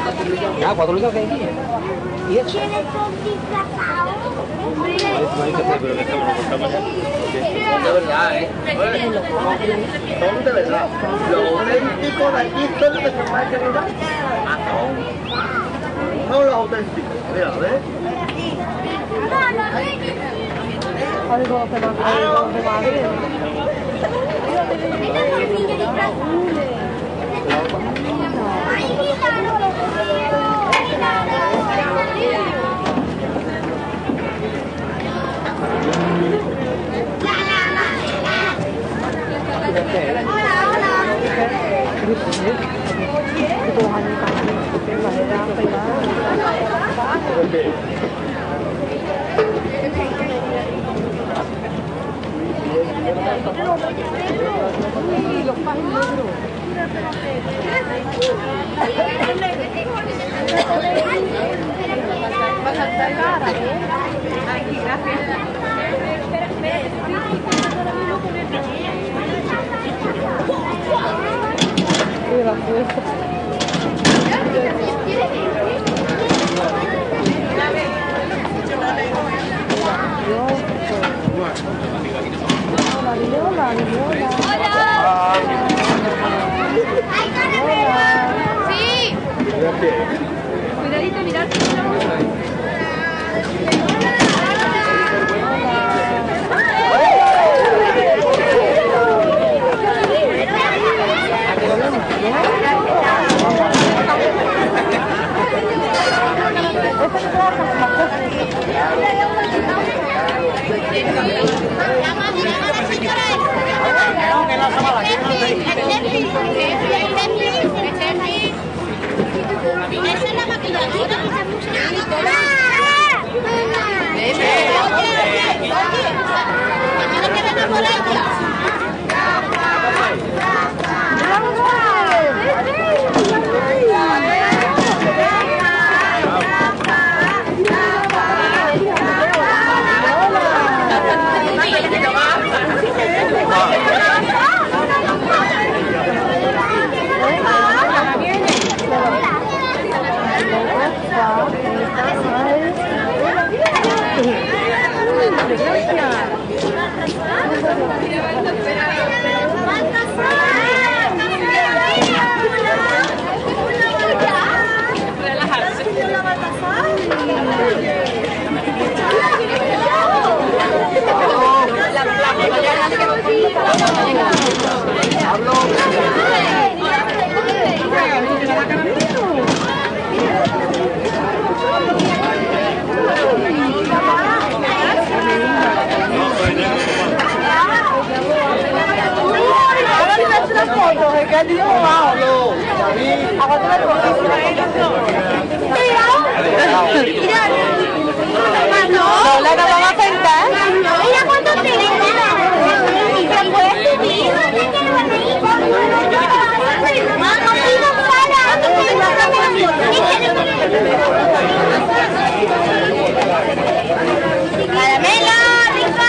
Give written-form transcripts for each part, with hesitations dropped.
Ya, 4 litros de aquí. ¿Y eso? ¿Quieres disfrazado? Pero que estamos, nos cortamos ya. De verdad, ¿eh? Son de verdad. Los auténticos de aquí son los que se parecen a son los auténticos. Mira, ¿ves? Algo que no puedo de Madrid. Sí. Cuidadito, mirad. Esa es la maquilladora. No, la vamos a sentar. Mira cuánto tenemos. ¿Y se puede subir? Vamos, vamos, ¡Caramelo, rica!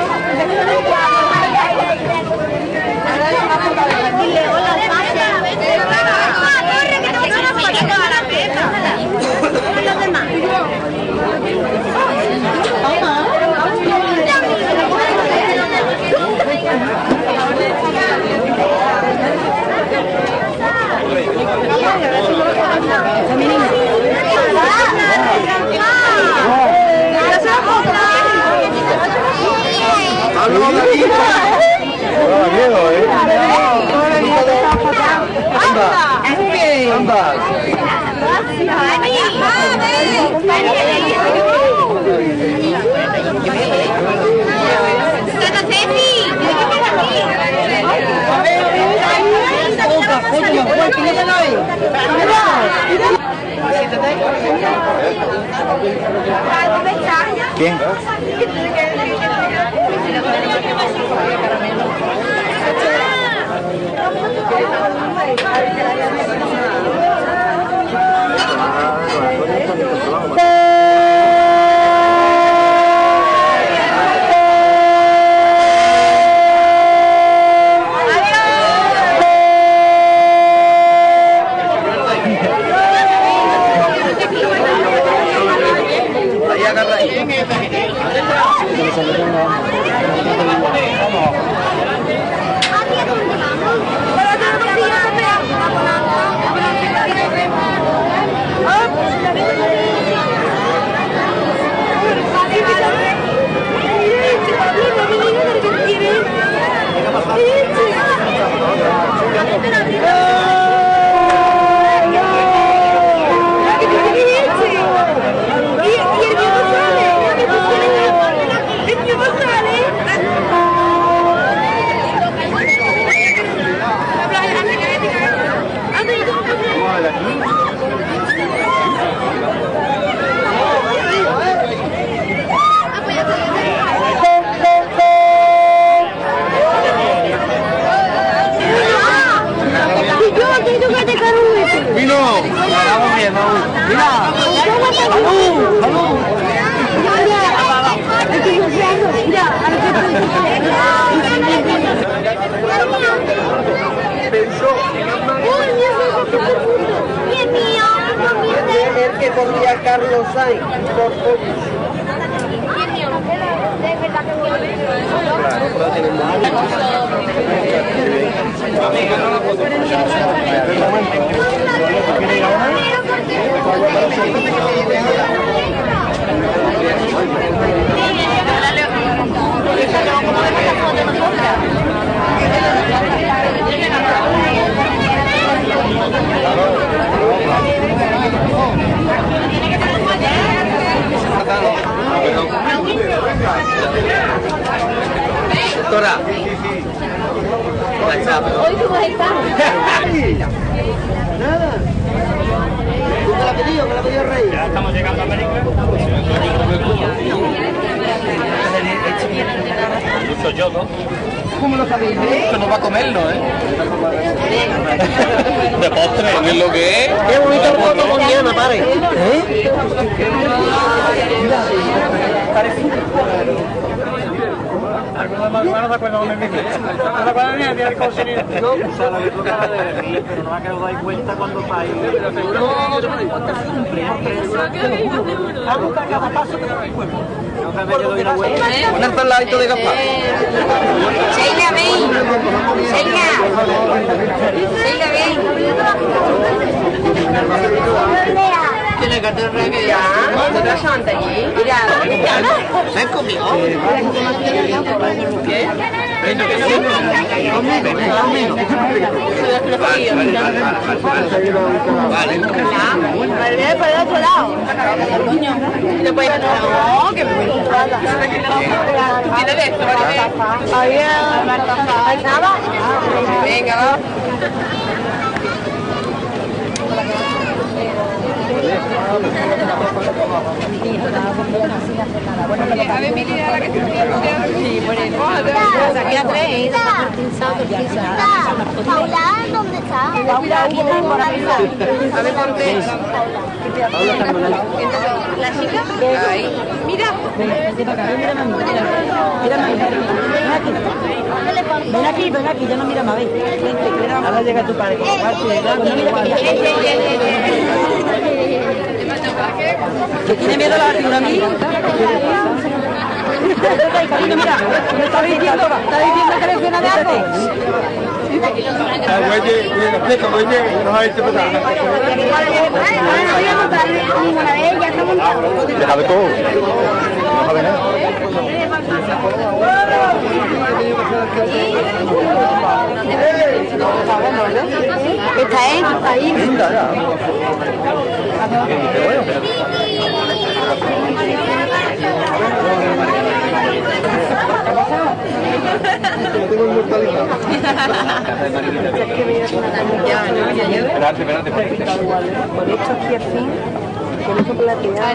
¿Quién? El que pondría Carlos Sainz por Doctora. Hoy cómo estás. Nada. ¿Qué la pidió? ¿Qué la pidió Rey? Ya estamos llegando a América. Soy yo, ¿no? ¿Cómo lo sabéis? Que no va a comerlo, ¿eh? De postre. ¿Qué es lo que es? Qué bonito el foto con Diana, pare. ¿Alguno de más hermanos se acuerda dónde vive? ¿No se acuerdan ni de cómo sería? No, o sea, lo que tú acabas de decir, pero no me ha quedado ahí cuenta cuando está ahí. Pero seguro que algo que a cada paso que no recuerdo. Nunca me quedo una vuelta. Ponerte al ladito de Gaspar. Sheila, ven. Sheila. Sheila, ven. Tiene cartón que ya. ¿No te vas a allí? Mira. ¿Sabes conmigo? ¿Qué? Vale, por el otro lado. No, que me voy a ¿Tienes de esto? Venga, va. A ver, mi la que sí, por eso. Aquí a tres. Paula, ¿dónde está? Paula, aquí por arriba. A ver, ponte. ¿La chica? Ahí. Mira. Ven aquí, ya no mira más, ven. Ahora llega tu padre. ¿Tiene miedo a la figura mía? Mira, me está diciendo que le suena de algo. Deja de todo. No sabe nada. ¿Está ahí? Espérate. Por esto aquí al fin, con eso plateado.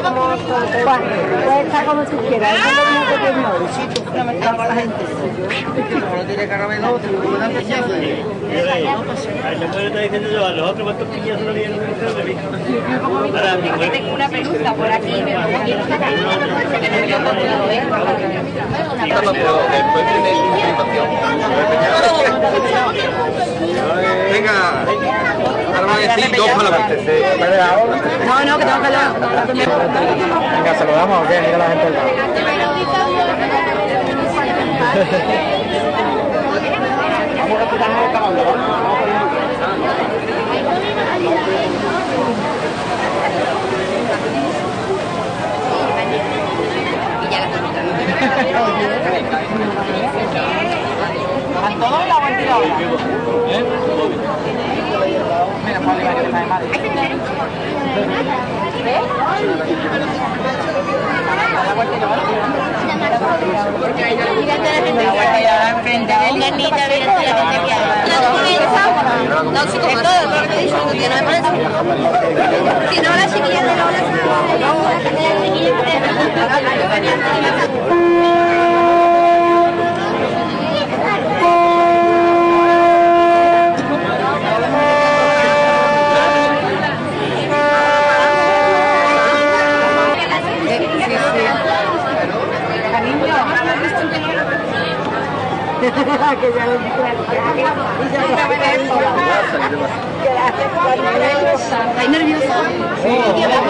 Puede estar como tú quieras. Eso es lo mismo que tiene ahora. No me cago a la gente. Ahora tiene caramelo, otro, me dan piñazo. Después le está diciendo yo a los otros cuántos piñazos no vienen de mí. Ahora, Tengo una pregunta por aquí, pero aquí no está que no me lo he contado, ¿eh? Después tiene información. Venga. Ahora van a decir dos para la parte. No, no, que tengo que hablar. Venga, saludamos o qué, mira la gente del lado. ¿A todos la vuelta ahora? Mira, Pablo, que está de madre. Si no, la chiquilla de Lola ¿Estás nervioso? Sí.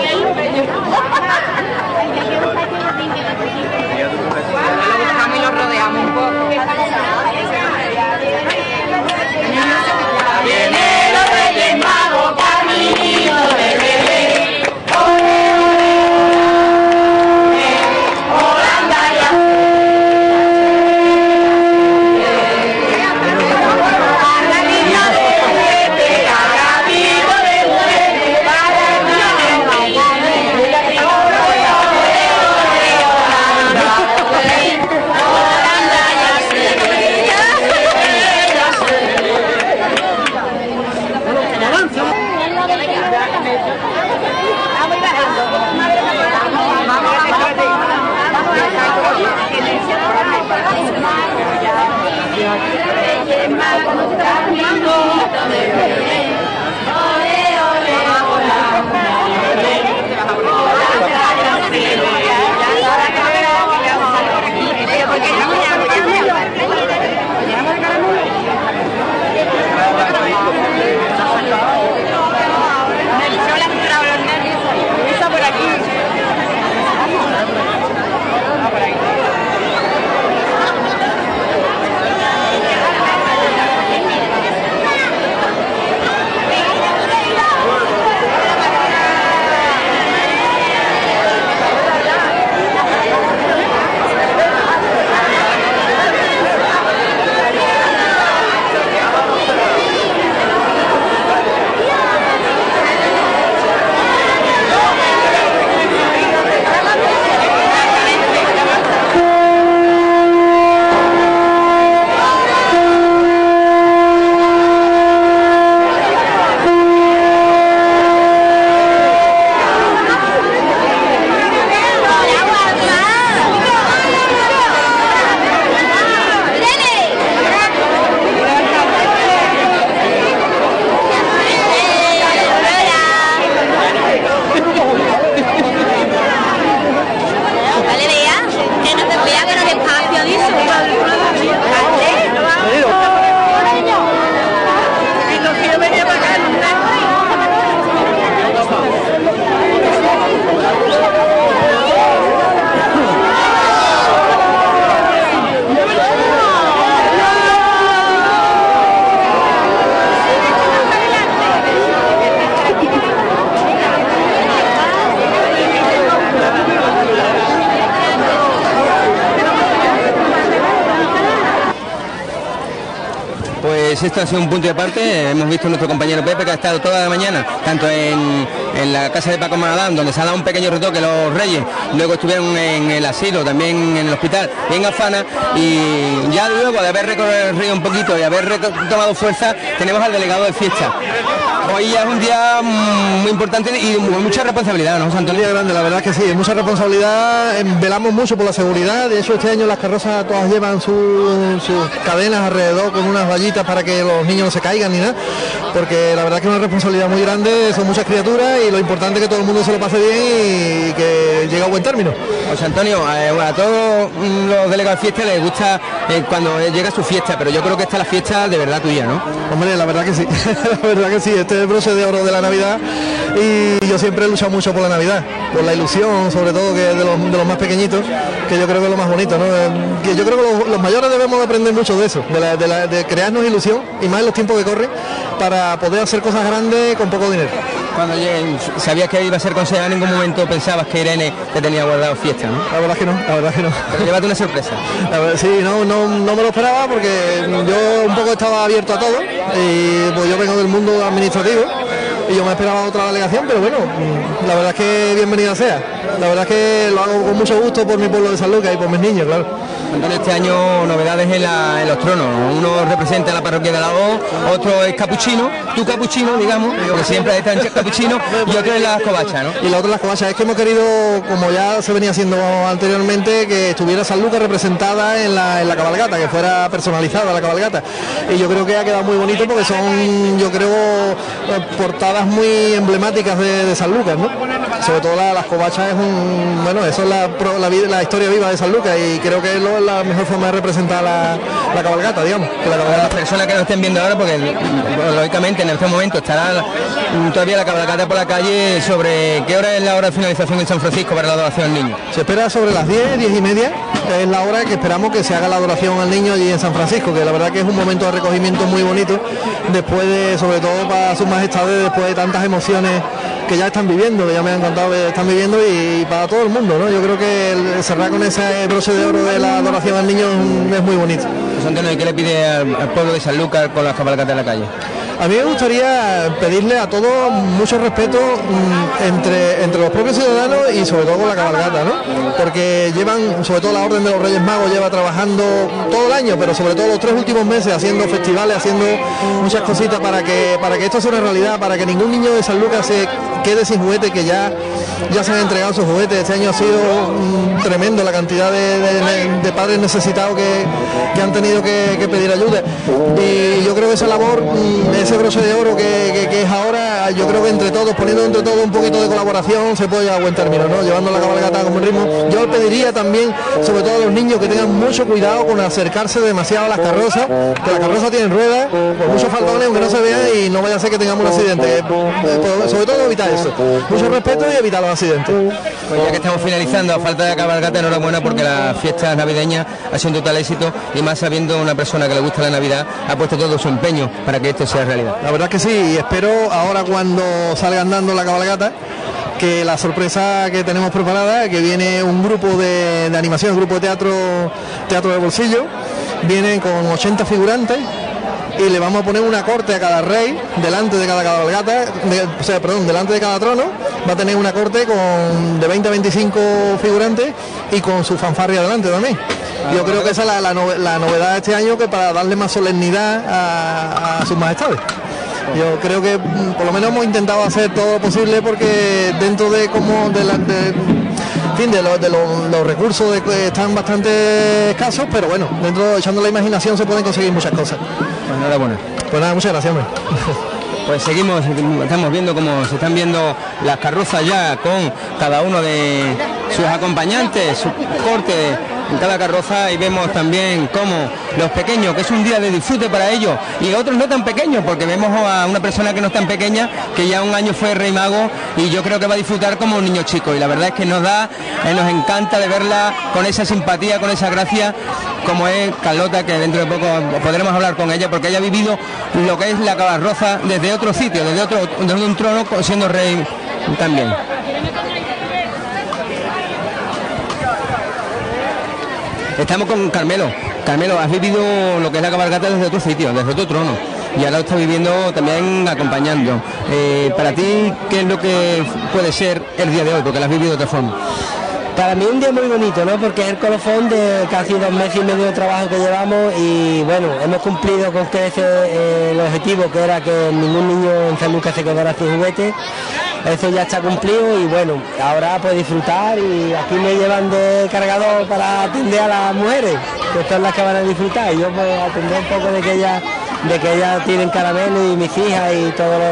Y lo rodeamos un poco. Viene los Reyes Magos, caminito de Belén. Pues esto ha sido un punto de aparte. Hemos visto a nuestro compañero Pepe, que ha estado toda la mañana, tanto en la casa de Paco Maradán, donde se ha dado un pequeño retoque los Reyes, luego estuvieron en el asilo, también en el hospital y en Afana, y ya luego de haber recorrido un poquito y haber tomado fuerza, tenemos al delegado de fiesta. Hoy ya es un día muy importante y con mucha responsabilidad, ¿no, José Antonio? Un día grande, la verdad que sí, es mucha responsabilidad, velamos mucho por la seguridad. De hecho, este año las carrozas todas llevan sus cadenas alrededor con unas vallitas para que los niños no se caigan ni nada, porque la verdad que es una responsabilidad muy grande, son muchas criaturas y lo importante es que todo el mundo se lo pase bien y que llegue a buen término. José Antonio, a todos los delegados de fiesta les gusta cuando llega su fiesta, pero yo creo que esta es la fiesta de verdad tuya, ¿no? Hombre, la verdad que sí, la verdad que sí, este es el broche de oro de la Navidad y yo siempre he luchado mucho por la Navidad, por la ilusión, sobre todo que de los más pequeñitos, que yo creo que es lo más bonito, ¿no? Que yo creo que los mayores debemos de aprender mucho de eso, de crearnos ilusión, y más en los tiempos que corren, para poder hacer cosas grandes con poco dinero. Cuando sabías que iba a ser consejera, en ningún momento pensabas que Irene te tenía guardado fiesta, ¿no? La verdad es que no, la verdad es que no. Pero llévate una sorpresa. La verdad, sí, no me lo esperaba porque yo un poco estaba abierto a todo y pues yo vengo del mundo administrativo y yo me esperaba otra delegación, pero bueno, la verdad es que bienvenida sea. La verdad es que lo hago con mucho gusto por mi pueblo de San Lucas y por mis niños, claro. Antonio, este año novedades en los tronos. Uno representa la parroquia de la O, otro es capuchino, tú capuchino, digamos, porque siempre están capuchinos, y otro es la covacha, ¿no? Y la otra es las covachas. Es que hemos querido, como ya se venía haciendo anteriormente, que estuviera San Lucas representada en la cabalgata, que fuera personalizada la cabalgata. Y yo creo que ha quedado muy bonito porque son, yo creo, portadas muy emblemáticas de San Lucas, ¿no? Sobre todo las covachas bueno, eso es la historia viva de San Lucas y creo que es la mejor forma de representar la cabalgata, digamos. Que la cabalgata. Las personas que nos estén viendo ahora, porque lógicamente en este momento estará todavía la cabalgata por la calle. ¿Sobre qué hora es la hora de finalización en San Francisco para la adoración al niño? Se espera sobre las 10:30, es la hora que esperamos que se haga la adoración al niño allí en San Francisco, que la verdad que es un momento de recogimiento muy bonito, después de, sobre todo para sus majestades, después de tantas emociones que ya están viviendo, que ya me han contado que están viviendo, y para todo el mundo, ¿no? Yo creo que el cerrar con ese broche de oro de la adoración al niño es muy bonito. José Antonio, ¿y qué le pide al pueblo de San Lucas con las cabalgatas en la calle? A mí me gustaría pedirle a todos mucho respeto entre los propios ciudadanos y sobre todo con la cabalgata, ¿no? Porque llevan, sobre todo la Orden de los Reyes Magos lleva trabajando todo el año, pero sobre todo los 3 últimos meses haciendo festivales, haciendo muchas cositas para que esto sea una realidad, para que ningún niño de San Lucas se quede sin juguete, que ya se han entregado sus juguetes. Este año ha sido tremendo la cantidad de padres necesitados que han tenido que pedir ayuda, y yo creo que esa labor, ese broche de oro que es ahora, yo creo que entre todos, poniendo entre todos un poquito de colaboración, se puede llegar a buen término, ¿no? Llevando la cabalgata con un ritmo. Yo pediría también, sobre todo a los niños, que tengan mucho cuidado con acercarse demasiado a las carrozas, que las carrozas tienen ruedas, con muchos faldones, aunque no se vean, y no vaya a ser que tengamos un accidente. Sobre todo evitar eso, mucho respeto y evitar los accidentes. Pues ya que estamos finalizando, a falta de cabalgata, enhorabuena, porque la fiesta navideña ha sido un total éxito, y más sabiendo una persona que le gusta la Navidad, ha puesto todo su empeño para que esto sea realidad. La verdad que sí, y espero ahora cuando salga andando la cabalgata, que la sorpresa que tenemos preparada, que viene un grupo de animación, un grupo de teatro de bolsillo, vienen con 80 figurantes, y le vamos a poner una corte a cada rey delante de cada cabalgata, delante de cada trono. Va a tener una corte de 20 a 25 figurantes y con su fanfarria delante también. Yo creo que esa es la novedad de este año, que para darle más solemnidad a sus majestades. Yo creo que por lo menos hemos intentado hacer todo lo posible, porque dentro de los recursos están bastante escasos, pero bueno, echando la imaginación se pueden conseguir muchas cosas. Pues enhorabuena. Pues nada, muchas gracias, hombre. Pues seguimos, estamos viendo cómo se están viendo las carrozas ya con cada uno de sus acompañantes, su corte en cada carroza, y vemos también cómo los pequeños, que es un día de disfrute para ellos, y otros no tan pequeños, porque vemos a una persona que no es tan pequeña, que ya un año fue Rey Mago, y yo creo que va a disfrutar como un niño chico, y la verdad es que nos encanta de verla con esa simpatía, con esa gracia, como es Carlota, que dentro de poco podremos hablar con ella, porque ella ha vivido lo que es la carroza desde otro sitio, desde un trono, siendo rey también. Estamos con Carmelo. Carmelo, has vivido lo que es la cabalgata desde otro sitio, desde otro trono, y ahora lo estás viviendo también acompañando. Para ti, ¿qué es lo que puede ser el día de hoy? Porque lo has vivido de otra forma. Para mí un día muy bonito, ¿no? Porque es el colofón de casi 2 meses y medio de trabajo que llevamos, y bueno, hemos cumplido con el objetivo, que era que ningún niño en San Lucas se quedara sin juguete. Eso ya está cumplido, y bueno, ahora pues disfrutar, y aquí me llevan de cargador para atender a las mujeres, que son las que van a disfrutar, y yo pues atender un poco de que ellas tienen caramelo, y mis hijas y todos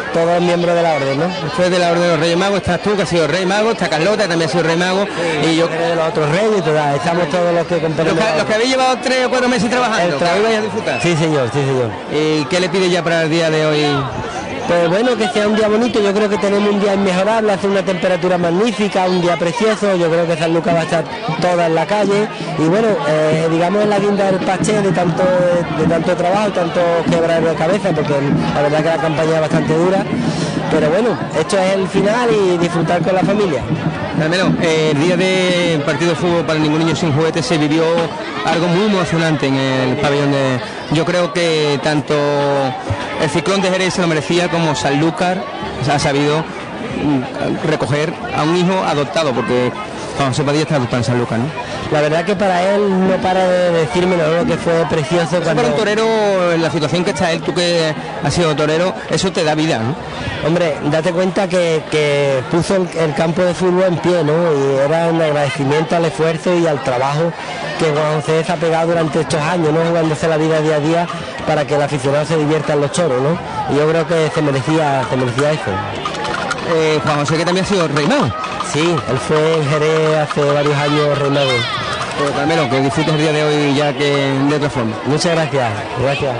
todos los miembros de la orden, ¿no? Después de la Orden de los Reyes Magos estás tú, que has sido Rey Mago, está Carlota, que también ha sido Rey Mago, y yo creo de los otros reyes y todas, estamos todos los que componemos. Los que habéis llevado 3 o 4 meses trabajando, que hoy vais a disfrutar. Sí, señor, sí, señor. ¿Y qué le pide ya para el día de hoy? Pues bueno, que sea un día bonito, yo creo que tenemos un día inmejorable, hace una temperatura magnífica, un día precioso, yo creo que Sanlúcar va a estar toda en la calle y bueno, digamos en la guinda del pastel de tanto trabajo, tanto quebrar de cabeza, porque la verdad que la campaña es bastante dura, pero bueno, esto es el final y disfrutar con la familia. Carmelo, el día del partido de fútbol para Ningún Niño Sin Juguetes se vivió algo muy emocionante en el pabellón de... Yo creo que tanto el Ciclón de Jerez se lo merecía como Sanlúcar ha sabido recoger a un hijo adoptado, porque Juan José Padilla está adoptado en Sanlúcar, ¿no? La verdad que para él no para de decirme lo que fue precioso. Eso para un torero, en la situación que está él, tú que has sido torero, eso te da vida, ¿no? Hombre, date cuenta que puso el campo de fútbol en pie, ¿no? Y era un agradecimiento al esfuerzo y al trabajo que Juan José se ha pegado durante estos años, ¿no? Jugándose la vida día a día para que el aficionado se divierta en los toros, ¿no? Y yo creo que se merecía eso. Juan José, que también ha sido Rey Mago. Sí, él fue en Jerez hace varios años Rey Mago. Carmelo, que disfrutes el día de hoy ya que de otra forma. Muchas gracias. Gracias.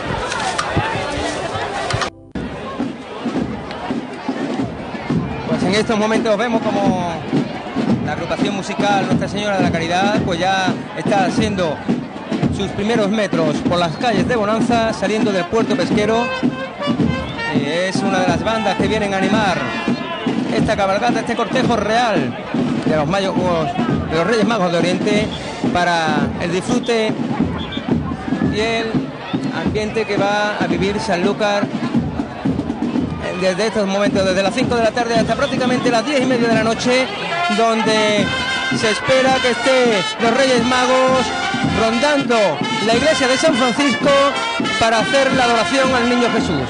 Pues en estos momentos vemos como la agrupación musical Nuestra Señora de la Caridad pues ya está haciendo sus primeros metros por las calles de Bonanza, saliendo del puerto pesquero. Es una de las bandas que vienen a animar esta cabalgata, este cortejo real de los Reyes Magos de Oriente, para el disfrute y el ambiente que va a vivir Sanlúcar desde estos momentos, desde las 5 de la tarde hasta prácticamente las 10:30 de la noche, donde se espera que esté los Reyes Magos rondando la iglesia de San Francisco para hacer la adoración al Niño Jesús.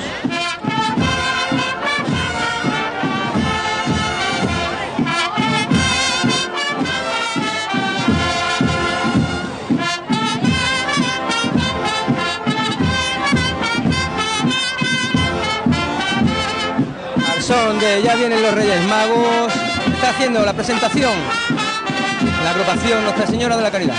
Donde ya vienen los Reyes Magos, está haciendo la presentación la agrupación Nuestra Señora de la Caridad.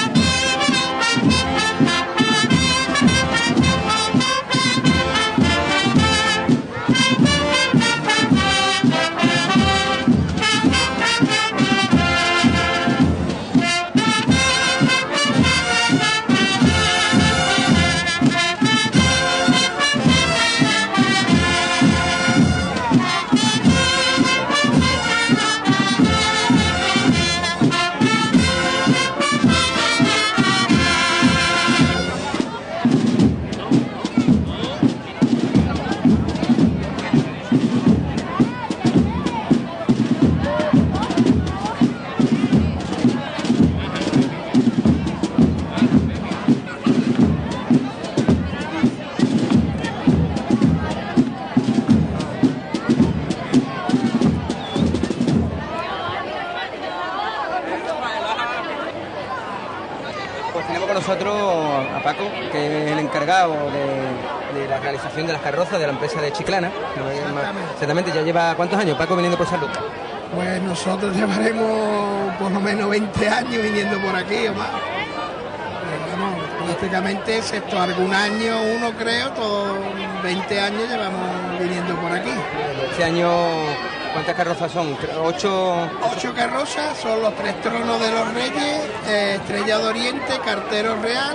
A Paco, que es el encargado de la realización de las carrozas de la empresa de Chiclana. Exactamente, ya lleva ¿cuántos años Paco viniendo por Sanlúcar? Pues nosotros llevaremos por lo menos 20 años viniendo por aquí o más. Bueno, prácticamente, excepto algún año, uno creo, todos 20 años llevamos viniendo por aquí. Este año, ¿cuántas carrozas son? 8 carrozas, son los 3 tronos de los Reyes, Estrella de Oriente, Cartero Real,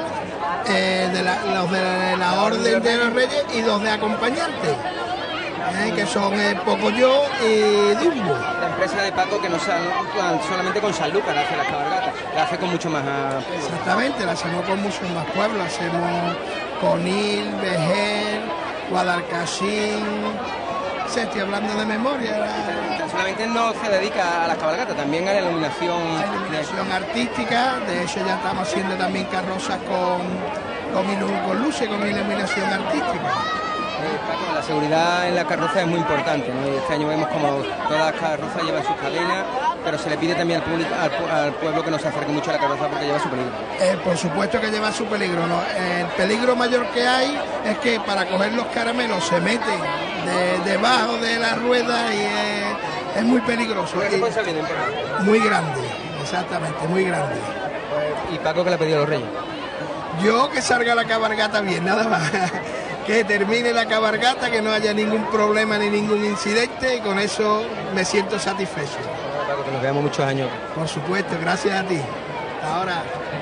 los de la Orden de los Reyes y 2 de acompañantes, que son Pocoyo y Dumbo. La empresa de Paco que no solamente con Sanlúcar hace las cabalgatas, la hace con mucho más... Exactamente, la hacemos con muchos más pueblos, hacemos Conil, Vejer, Guadalcacín... Estoy hablando de memoria. Solamente no se dedica a las cabalgatas, también a la iluminación. Artística, de hecho ya estamos haciendo también carrozas con luces, con iluminación artística. Paco, la seguridad en la carroza es muy importante, ¿no? Este año vemos como todas las carrozas llevan sus cadenas, pero se le pide también al pueblo que no se acerque mucho a la carroza porque lleva su peligro. Por supuesto que lleva su peligro, ¿no? El peligro mayor que hay es que para coger los caramelos se meten debajo de la rueda y es muy peligroso. Muy grande, exactamente, muy grande. ¿Y Paco qué le ha pedido a los Reyes? Yo que salga la cabalgata bien, nada más. Que termine la cabalgata, que no haya ningún problema ni ningún incidente y con eso me siento satisfecho. Paco, que nos veamos muchos años. Por supuesto, gracias a ti. Hasta ahora.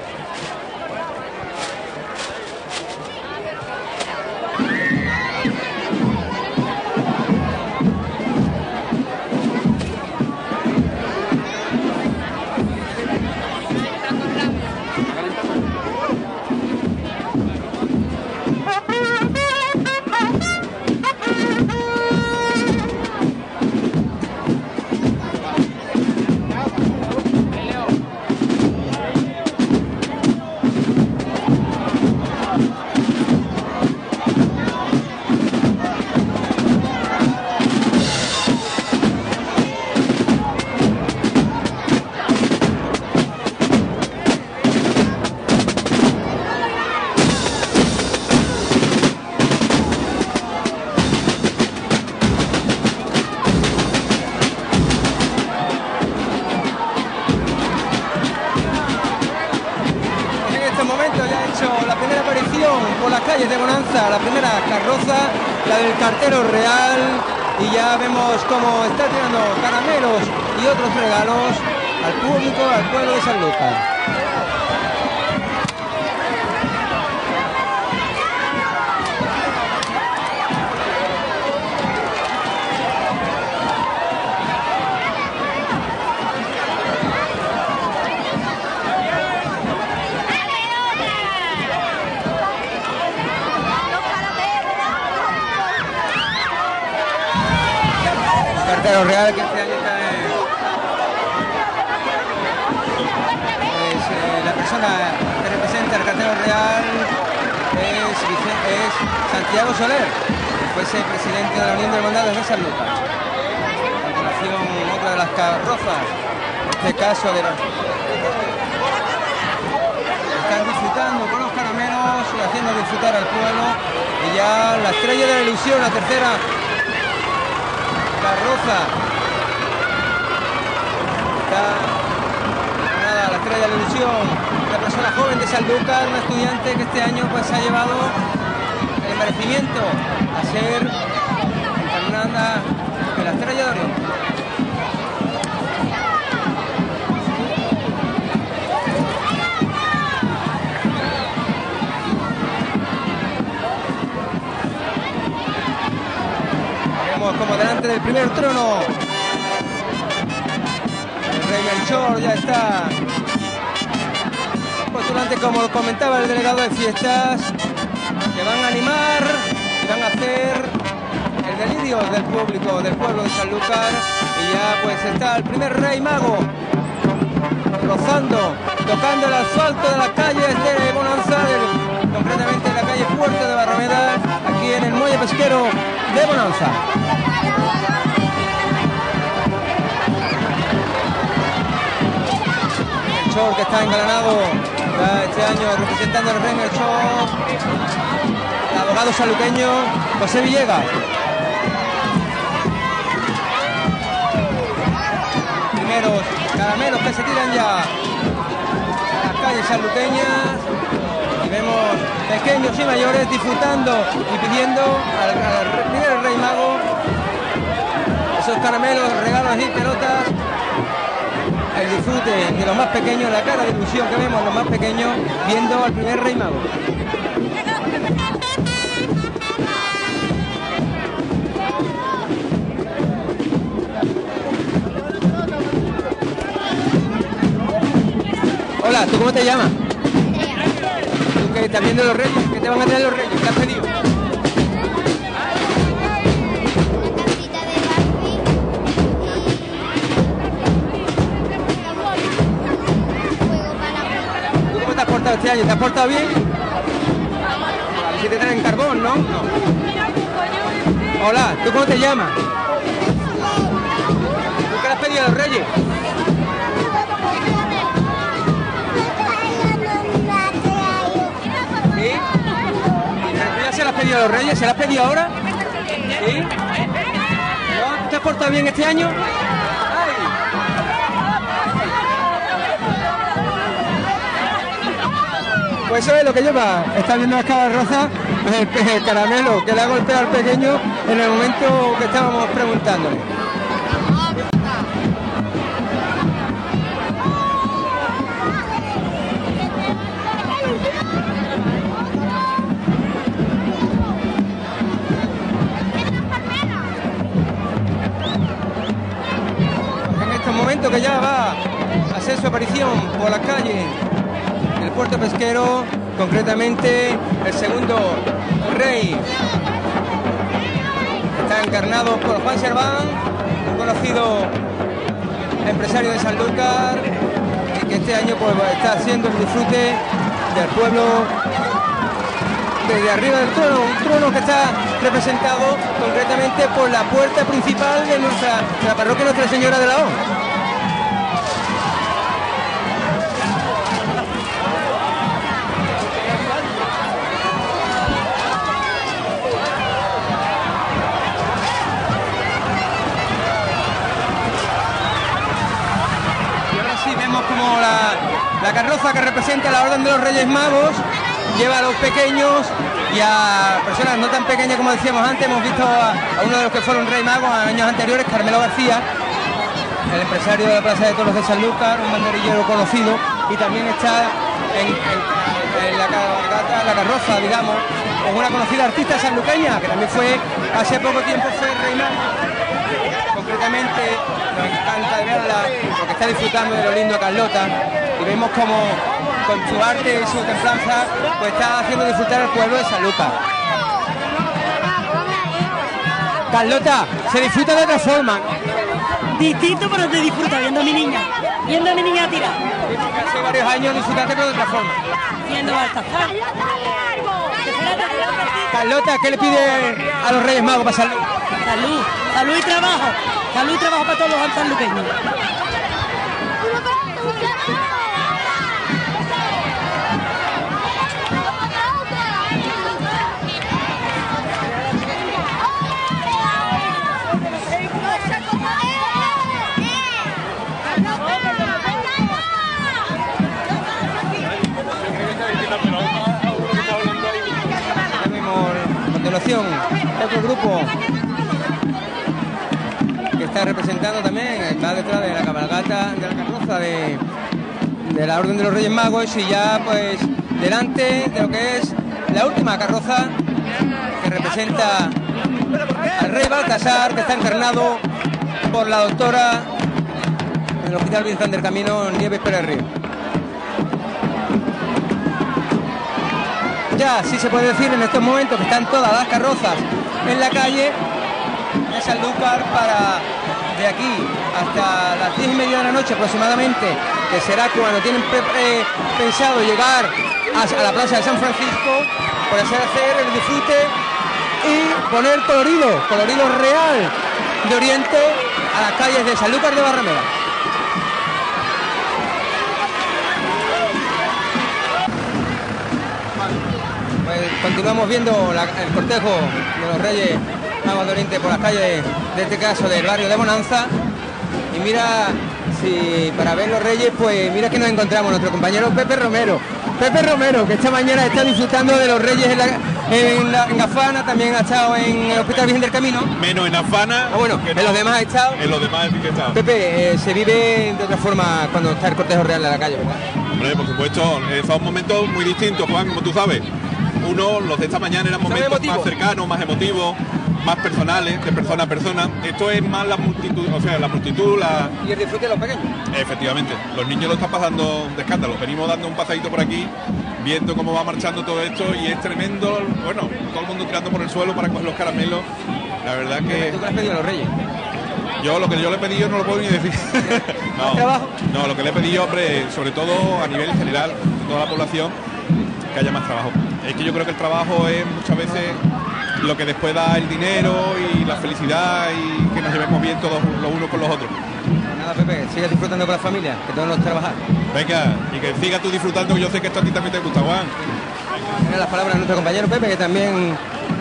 Por las calles de Bonanza, la primera carroza, la del cartero real, y ya vemos cómo está tirando caramelos y otros regalos al público, al pueblo de San Lucas. Cartero real que este año está la persona que representa al cartero real es Santiago Soler, que fuese presidente de la Unión de Hermandades de San Lucas. A continuación, otra de las carrozas, en este caso de los están disfrutando con los caramelos y haciendo disfrutar al pueblo, y ya la estrella de la ilusión, la tercera carroza, está nada, la estrella de la ilusión, una persona joven de San Lucas, una estudiante que este año pues ha llevado el merecimiento a ser Fernanda de la Estrella de Oriente. Como delante del primer trono, el Rey Melchor ya está postulante, como comentaba el delegado de fiestas, que van a animar y van a hacer el delirio del público del pueblo de San Lucas, y ya pues está el primer Rey Mago rozando, tocando el asfalto de las calles de Bonanza, concretamente en la calle Fuerte de Barrameda, aquí en el muelle pesquero de Bonanza. Melchor, que está engalanado este año representando al Rey Melchor, el abogado sanluqueño José Villegas. Primeros caramelos que se tiran ya a las calles sanluqueñas, y vemos pequeños y mayores disfrutando y pidiendo al primer Rey Mago esos caramelos, regalos y pelotas, el disfrute de los más pequeños, la cara de ilusión que vemos los más pequeños viendo al primer Rey Mago. Hola, ¿tú cómo te llamas? ¿Tú qué estás viendo los Reyes? ¿Qué te van a traer los Reyes? ¿Qué has pedido? ¿Tú cómo te has portado este año? ¿Te has portado bien? A ver si te traen carbón, ¿no? No. Hola, ¿tú cómo te llamas? ¿Tú qué le has pedido a los Reyes? ¿Sí? ¿Y ya se las has pedido a los Reyes? ¿Se las has pedido ahora? ¿Sí? portado bien este año? Pues eso es lo que lleva. Está viendo las carrozas, el caramelo que le ha golpeado al pequeño en el momento que estábamos preguntándole. En estos momentos que ya va a hacer su aparición por las calles del puerto pesquero, concretamente el segundo rey, está encarnado por Juan Serván, un conocido empresario de Sanlúcar, y que este año pues está haciendo el disfrute del pueblo desde arriba del trono, un trono que está representado concretamente por la puerta principal de la parroquia Nuestra Señora de la O. Como la carroza que representa la Orden de los Reyes Magos lleva a los pequeños y a personas no tan pequeñas como decíamos antes. Hemos visto a uno de los que fueron Rey Magos a años anteriores, Carmelo García, el empresario de la Plaza de Toros de Sanlúcar, un banderillero conocido, y también está en la carroza, digamos, con una conocida artista sanluqueña que también fue hace poco tiempo fue Rey Mago. Concretamente nos encanta verla porque está disfrutando de lo lindo Carlota, y vemos como con su arte y su templanza pues está haciendo disfrutar al pueblo de Sanlúcar. Carlota, se disfruta de otra forma. Distinto, pero se disfruta viendo a mi niña tirar. Hace varios años disfrutaste pero de otra forma. Viendo Baltasar. Carlota, ¿qué le pide a los Reyes Magos para salud? Salud y trabajo. Salud y trabajo para todos los sanluqueños. A continuación, otro grupo que está representando también, está detrás de la cabalgata de la carroza de la Orden de los Reyes Magos, y ya pues delante de lo que es la última carroza que representa al Rey Baltasar, que está encarnado por la doctora del Hospital Virgen del Camino, Nieves Pérez Río. Ya sí se puede decir en estos momentos que están todas las carrozas en la calle de Sanlúcar para de aquí hasta las 10:30 de la noche aproximadamente, que será cuando tienen pensado llegar a la plaza de San Francisco, por hacer el disfrute y poner colorido real de Oriente a las calles de Sanlúcar de Barrameda. Continuamos viendo el cortejo de los Reyes Magos de Oriente por las calles, de este caso del barrio de Bonanza, y mira, si para ver los Reyes, pues mira que nos encontramos nuestro compañero Pepe Romero, que esta mañana está disfrutando de los Reyes en Gafana, también ha estado en el Hospital Virgen del Camino. Menos en Afana. Bueno, en los demás ha estado. En los demás sí que he estado. Pepe, se vive de otra forma cuando está el cortejo real en la calle, ¿verdad? Hombre, por supuesto, son momentos muy distintos, Juan, como tú sabes. Los de esta mañana eran momentos más cercanos, más emotivos, más personales, de persona a persona. Esto es más la multitud, Y el disfrute de los pequeños. Efectivamente, los niños lo están pasando de escándalo. Venimos dando un pasadito por aquí, viendo cómo va marchando todo esto, y es tremendo. Bueno, todo el mundo tirando por el suelo para coger los caramelos. La verdad que... ¿Tú qué has pedido a los Reyes? Lo que yo le he pedido no lo puedo ni decir. No, lo que le he pedido, hombre, sobre todo a nivel general, de toda la población, que haya más trabajo. Es que yo creo que el trabajo es muchas veces lo que después da el dinero y la felicidad, y que nos llevemos bien todos los unos con los otros. Nada, Pepe, sigue disfrutando con la familia, que todos nos trabajar. Venga, y que sigas tú disfrutando, que yo sé que esto a ti también te gusta, Juan. Las palabras de nuestro compañero Pepe, que también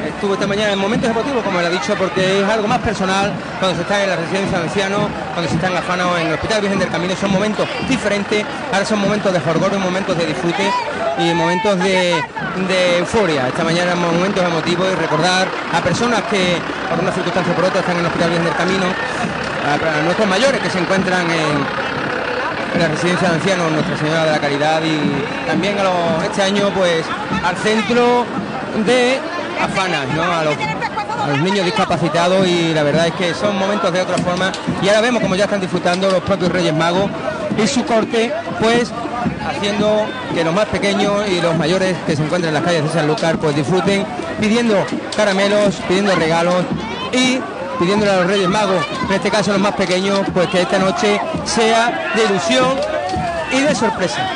estuvo esta mañana en momentos emotivos, como él ha dicho, porque es algo más personal cuando se está en la residencia de ancianos, cuando se está en Afana o en el Hospital Virgen del Camino. Son momentos diferentes, ahora son momentos de jolgorio, momentos de disfrute y momentos de euforia. Esta mañana momentos emotivos y recordar a personas que por una circunstancia o por otra están en el Hospital Virgen del Camino, a nuestros mayores que se encuentran en la residencia de ancianos Nuestra Señora de la Caridad, y también este año pues al centro de Afana, ¿no? a los niños discapacitados, y la verdad es que son momentos de otra forma, y ahora vemos como ya están disfrutando los propios Reyes Magos y su corte, pues haciendo que los más pequeños y los mayores que se encuentran en las calles de Sanlúcar pues disfruten, pidiendo caramelos, pidiendo regalos y pidiéndole a los Reyes Magos, en este caso los más pequeños, pues que esta noche sea de ilusión y de sorpresa.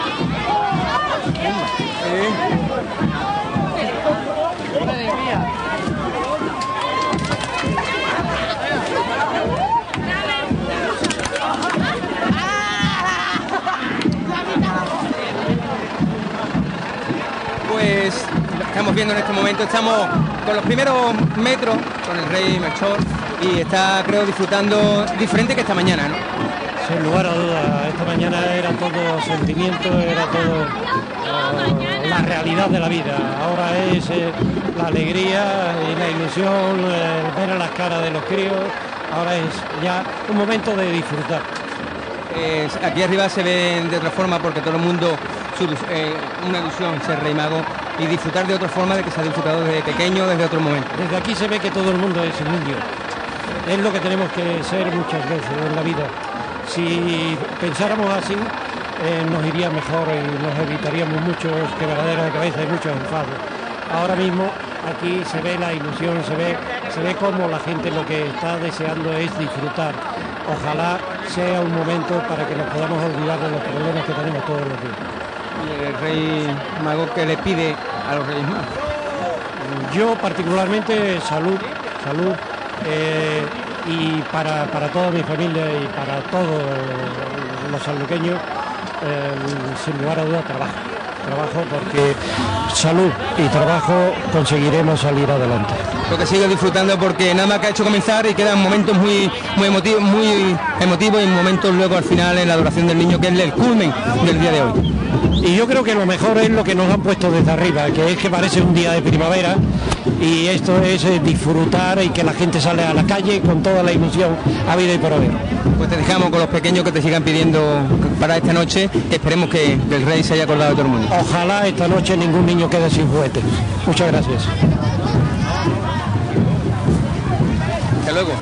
Pues estamos viendo en este momento, estamos con los primeros metros con el Rey Melchor y está, creo, disfrutando diferente que esta mañana, ¿no? Sin lugar a dudas, esta mañana era todo sentimiento, era todo la realidad de la vida. Ahora es la alegría y la ilusión, ver a las caras de los críos. Ahora es ya un momento de disfrutar. Aquí arriba se ve de otra forma porque todo el mundo una ilusión ser Rey Mago y disfrutar de otra forma de que se ha disfrutado desde pequeño, desde otro momento. Desde aquí se ve que todo el mundo es niño. Es lo que tenemos que ser muchas veces en la vida. Si pensáramos así, nos iría mejor y nos evitaríamos muchos quebraderos de cabeza y muchos enfados. Ahora mismo aquí se ve la ilusión, se ve cómo la gente lo que está deseando es disfrutar. Ojalá sea un momento para que nos podamos olvidar de los problemas que tenemos todos los días. ¿Y el Rey Mago qué le pide a los Reyes Magos? Yo particularmente salud, y para toda mi familia y para todos los sanluqueños, sin lugar a dudas, trabajo porque salud y trabajo conseguiremos salir adelante. Lo que sigue disfrutando porque nada más que ha hecho comenzar y quedan momentos muy emotivos y momentos luego al final en la adoración del niño, que es el culmen del día de hoy. Y yo creo que lo mejor es lo que nos han puesto desde arriba, que es que parece un día de primavera, y esto es disfrutar y que la gente sale a la calle con toda la ilusión habida y por haber. Pues te dejamos con los pequeños que te sigan pidiendo para esta noche. Esperemos que el Rey se haya acordado de todo el mundo. Ojalá esta noche ningún niño quede sin juguetes. Muchas gracias. Hasta luego.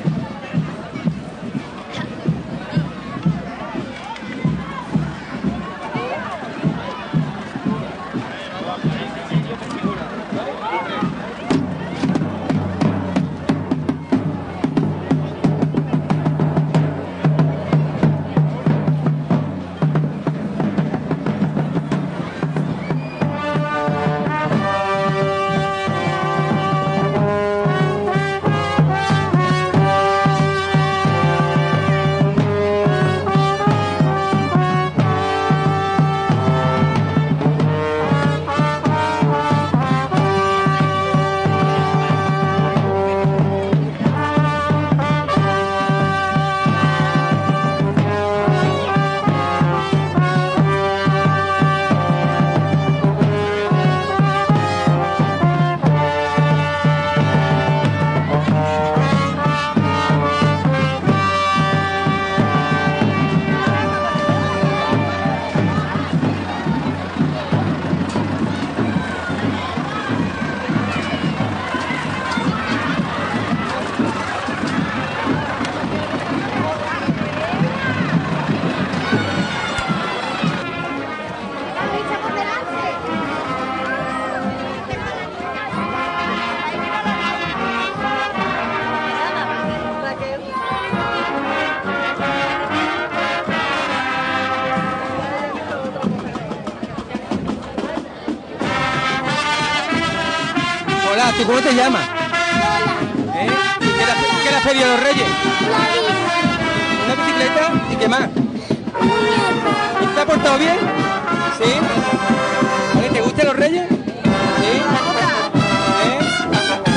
¿Tú cómo te llamas? ¿Eh? ¿Y qué le has pedido a los Reyes? ¿Una bicicleta? ¿Y qué más? ¿Y te ha portado bien? ¿Sí? ¿Vale? ¿Te gustan los Reyes? ¿Sí?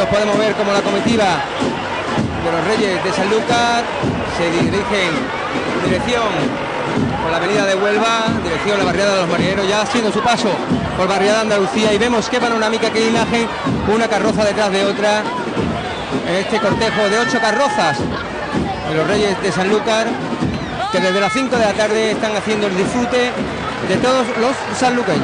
momentos podemos ver cómo la comitiva de los Reyes de Sanlúcar se dirigen en dirección por la avenida de Huelva, dirección a la barriada de los Marineros, ya haciendo su paso por barriada de Andalucía, y vemos qué panorámica, qué imagen, una carroza detrás de otra, en este cortejo de 8 carrozas de los Reyes de Sanlúcar, que desde las 5 de la tarde están haciendo el disfrute de todos los sanluqueños.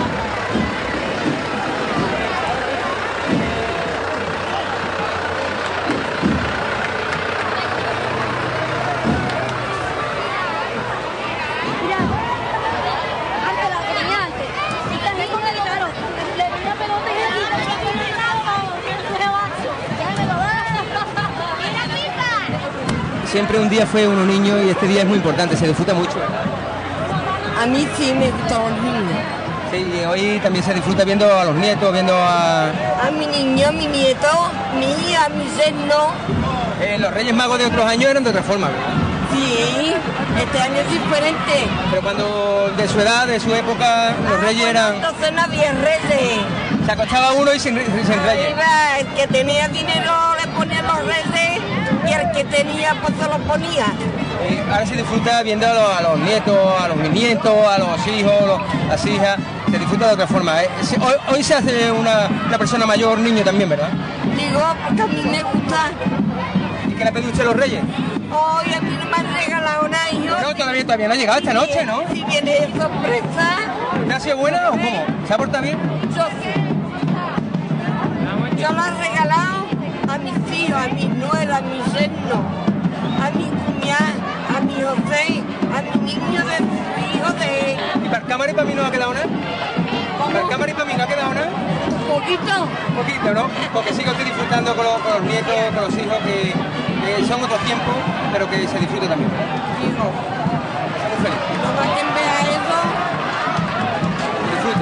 Siempre un día fue uno niño y este día es muy importante, se disfruta mucho. A mí sí me gustan los niños. Sí, hoy también se disfruta viendo a los nietos, viendo a mi niño, mi nieto, mi hija, mi yerno. Los Reyes Magos de otros años eran de otra forma, ¿verdad? Sí, este año es diferente. Pero cuando de su edad, de su época, los Reyes eran... Entonces no había reyes. Se acostaba uno y sin Reyes. El que tenía dinero le ponía los Reyes y el que tenía pues se los ponía. Ahora se disfruta viendo a los nietos, a los bisnietos, a los hijos, las hijas. Se disfruta de otra forma. Hoy se hace una persona mayor, niño también, ¿verdad? Digo, porque a mí me gusta. ¿Y qué le ha pedido usted a los Reyes? Hoy a mí no me han regalado nada, hijo. No, todavía no ha llegado esta noche, ¿no? Si viene de sorpresa. ¿Te ha sido buena o cómo? ¿Se ha portado bien? Yo sí. Yo lo he regalado a mis hijos, a mis nueras, a mis yernos, a mi cuñada, a mi José, a mi niño de su hijo de... ¿Y para el cámara y para mí no ha quedado nada? ¿Cómo? ¿Para el cámara y para mí no ha quedado nada? Poquito. Poquito, ¿no? Porque sigo estoy disfrutando con los nietos, con los hijos, que son otros tiempos, pero que se disfruta también. Hijo. Estamos felices. No más que vea eso. Disfrute.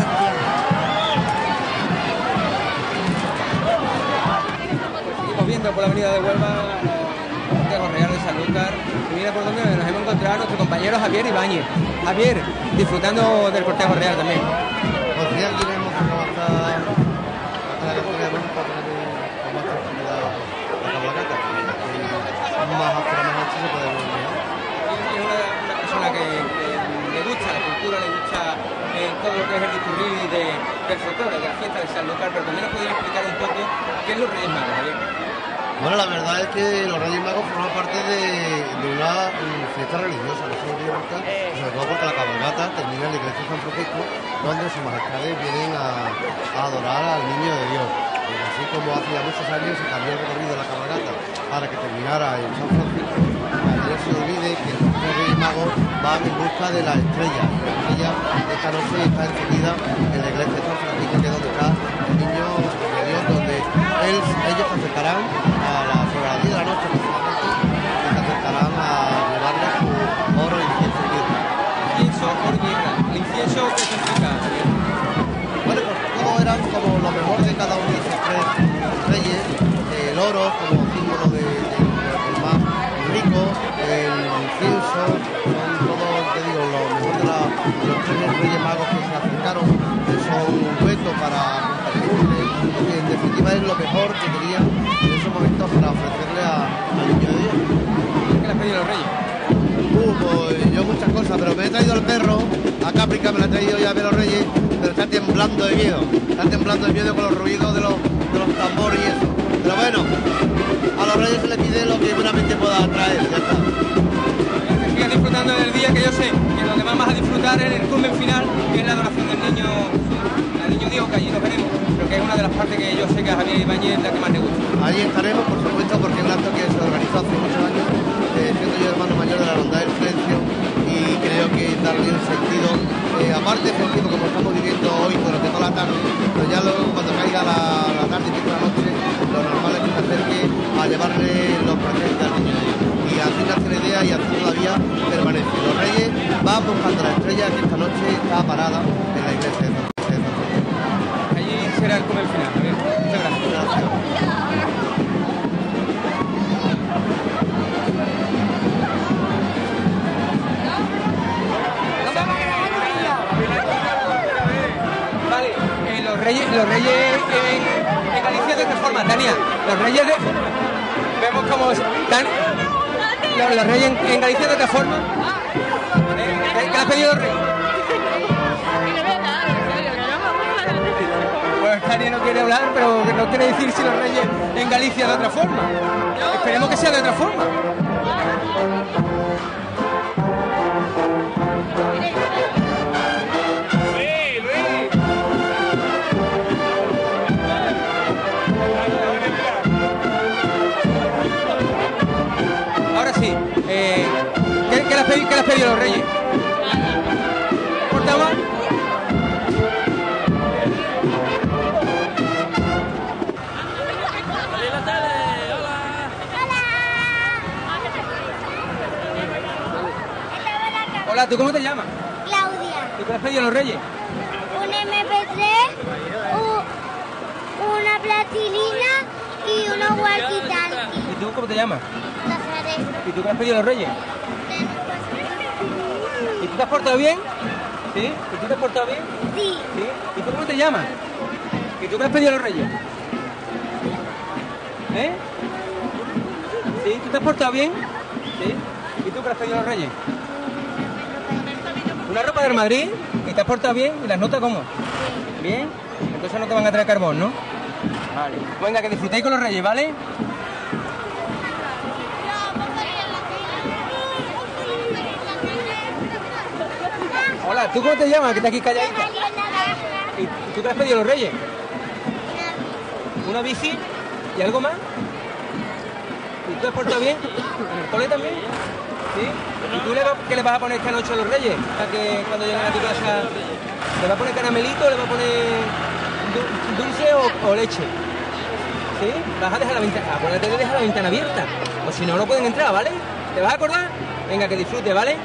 Seguimos viendo por la avenida de Huelva el cortejo real de Sanlúcar. Y mira por dónde nos hemos encontrado a nuestro compañero Javier Ibáñez. Javier, disfrutando del cortejo real también. Pues sí, aquí vemos cómo va a estar la categoría de para tener con más tranquilidad la cabalgata. Más afuera, más ancho se puede ver mejor. Es una persona que le gusta la cultura, le gusta todo lo que es el discurrir del folclore, de la fiesta de Sanlúcar, pero también nos podría explicar un poco qué es los Reyes Magos, Javier. Bueno, la verdad es que los Reyes Magos forman parte de una fiesta religiosa, que son bíblica, sobre todo porque la cabalgata termina en la iglesia de San Francisco, donde sus majestades vienen a adorar al Niño de Dios. Y así como hace ya muchos años se cambió el recorrido de la cabalgata para que terminara en San Francisco, no se olvide que los Reyes Magos van en busca de la estrella. La estrella esta noche está encendida en la iglesia de San Francisco, que es donde está el Niño de Dios, donde ellos se acercarán sobre las 10 de la noche, y se acercarán a llevarle su oro, incienso y mirra. Incienso, oro y mirra. ¿El incienso qué significa? Bueno, pues todo eran como lo mejor de cada uno de esos tres reyes. El oro como símbolo del más rico, el incienso, son todos, te digo, lo mejor de los tres Reyes Magos que se acercaron, que son un reto para compartirle, que en definitiva es lo mejor que querían en esos momentos para ofrecerle al Niño de Dios. ¿Qué le has pedido a los Reyes? Pues yo muchas cosas, pero me he traído el perro, a Caprica me lo he traído ya a ver los Reyes, pero está temblando de miedo con los ruidos de los tambores y eso. Pero bueno, a los Reyes se les pide lo que buenamente pueda traer, ya está. Que sigas disfrutando del día, que yo sé que lo que más vas a disfrutar es el culmen final, que es la adoración del niño, al Niño Dios, que allí lo veremos, pero que es una de las partes que yo sé que a Javier Ibáñez es la que más le gusta. Allí estaremos, por supuesto, porque es un acto que se organizó hace muchos años, siendo yo hermano mayor de la Hermandad del Silencio, y creo que darle un sentido, aparte festivo como estamos viviendo hoy durante toda la tarde, pero ya luego cuando caiga la tarde y la noche, lo normal es que se acerque a llevarle los presentes al Niño de Dios. Y así nace la idea y así todavía permanece. Los Reyes van buscando la estrella que esta noche está parada en la iglesia de San Francisco. Allí será el culmen final, Javier. Muchas gracias. Vale, los reyes en Galicia de otra forma, Tania. Los reyes de... Vemos cómo están... Los reyes en Galicia de otra forma. ¿Qué le has pedido al rey? Pues Tania no quiere hablar, pero no quiere decir si los reyes en Galicia de otra forma. Esperemos que sea de otra forma. Ahora sí, ¿qué le has pedido a los reyes? ¿Porta mal? Hola, ¿tú cómo te llamas? Claudia. ¿Y qué le has pedido a los reyes? Un MP3, una plastilina y unos walkie-talkie. ¿Y tú cómo te llamas? Nazaret. ¿Y tú qué le has pedido a los reyes? ¿Y tú te has portado bien? ¿Sí? ¿Y tú te has portado bien? Sí. ¿Sí? ¿Y tú cómo te llamas? ¿Y tú qué le has pedido a los reyes? ¿Eh? ¿Sí? ¿Tú te has portado bien? ¿Sí? ¿Y tú qué le has pedido a los reyes? ¿Una ropa del Madrid? ¿Y te has portado bien? ¿Y las notas cómo? ¿Bien? Entonces no te van a traer carbón, ¿no? Vale. Venga, que disfrutéis con los reyes, ¿vale? Hola, ¿tú cómo te llamas? Que está aquí calladita. ¿Y tú qué le has pedido a los reyes? ¿Una bici? ¿Y algo más? ¿Y tú te has portado bien? ¿En el cole también? ¿Sí? ¿Y tú qué le vas a poner esta noche a los reyes? Para que cuando lleguen a tu casa, ¿le vas a poner caramelito, le vas a poner dulce o leche? ¿Sí? Vas a dejar la ventana, acuérdate de dejar la ventana abierta, o si no, no pueden entrar, ¿vale? ¿Te vas a acordar? Venga, que disfrute, ¿vale?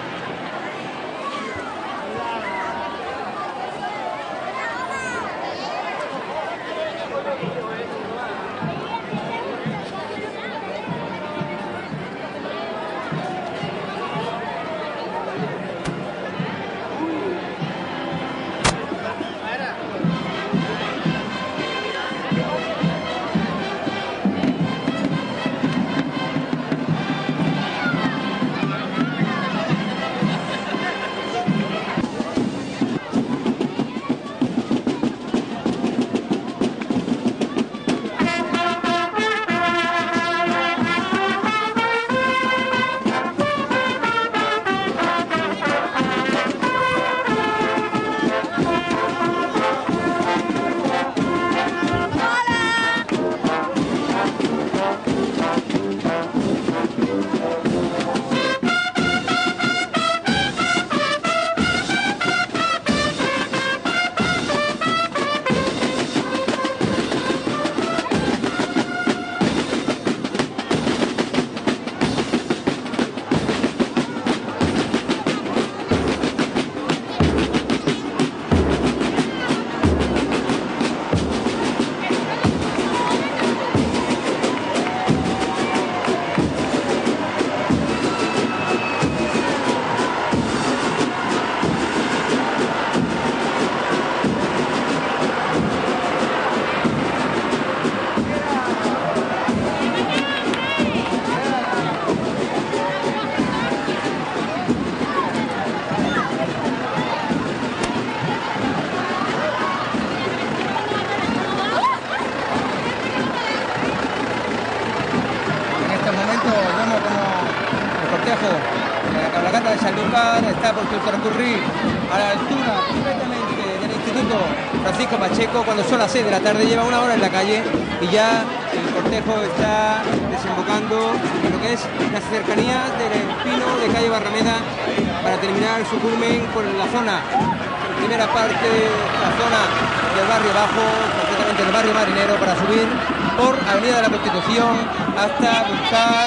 cabalgata de Sanlúcar está por transcurrir a la altura completamente del Instituto Francisco Pacheco. Cuando son las 6 de la tarde, lleva una hora en la calle y ya el cortejo está desembocando en lo que es las cercanías del Pino de calle Barrameda para terminar su culmen por la zona, primera parte, la zona del barrio bajo, concretamente del barrio Marinero, para subir por Avenida de la Constitución hasta buscar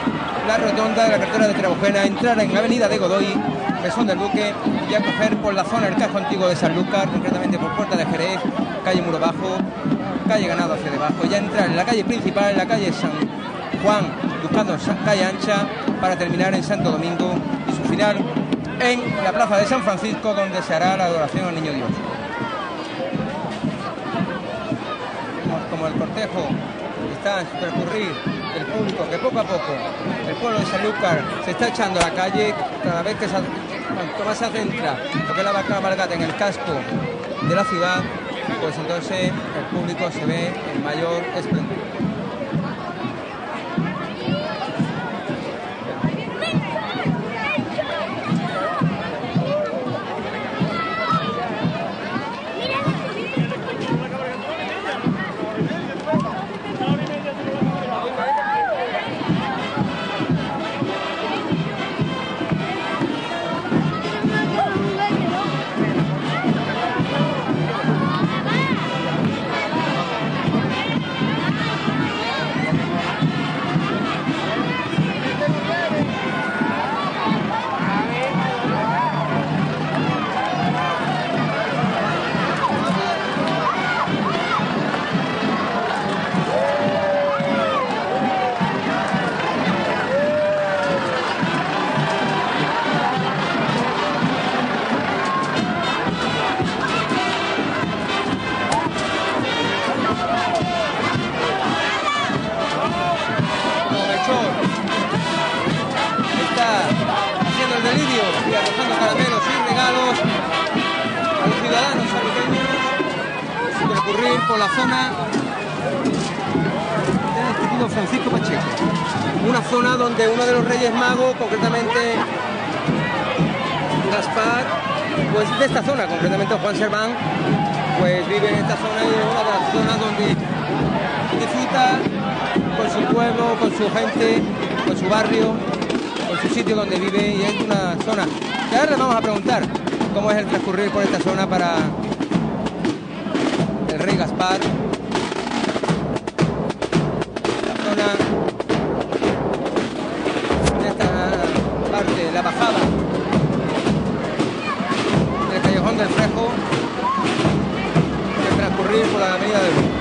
la rotonda de la carretera de Trebujena, entrar en Avenida de Godoy, Mesón del Duque, y ya coger por la zona del casco antiguo de Sanlúcar, concretamente por Puerta de Jerez, calle Muro Bajo, calle Ganado hacia debajo, ya entrar en la calle principal, en la calle San Juan, buscando calle Ancha, para terminar en Santo Domingo y su final en la plaza de San Francisco, donde se hará la adoración al Niño Dios. Vemos como el festejo está en su transcurrir el público, que poco a poco el pueblo de Sanlúcar se está echando a la calle, cada vez que cuanto más se adentra lo que es la cabalgata en el casco de la ciudad, pues entonces el público se ve en mayor esplendor. Por la zona del Instituto Francisco Pacheco, una zona donde uno de los Reyes Magos, concretamente Gaspar, pues de esta zona, concretamente Juan Serván, pues vive en esta zona y es una de las zonas donde disfruta con su pueblo, con su gente, con su barrio, con su sitio donde vive, y es una zona que ahora le vamos a preguntar cómo es el transcurrir por esta zona para el Rey Gaspar. La zona de esta parte, la bajada del Callejón del Frejo, el transcurrir por la avenida del Río.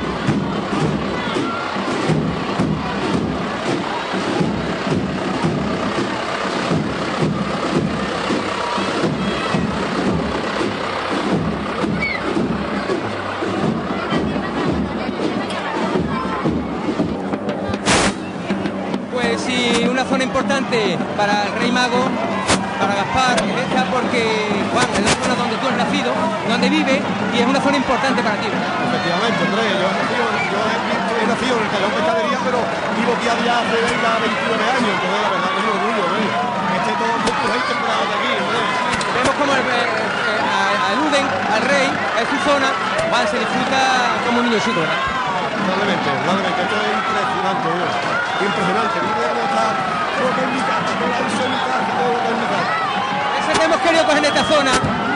Sí, una zona importante para el Rey Mago, para Gaspar, esta porque, Juan, es la zona donde tú has nacido, donde vive, y es una zona importante para ti. Efectivamente, Andrés, yo he nacido en el Callejón Pescadería, pero vivo aquí ya hace 29 años, entonces la verdad es un orgullo, esté todo el mundo ahí temporada de aquí, Andrés. Vemos como aluden al Rey, es su zona, Juan, se disfruta como un niño chico, ¿verdad? Probablemente, esto es impresionante, impresionante. Todo en mi casa, todo en mi casa, todo en mi casa. Eso que hemos querido coger en esta zona.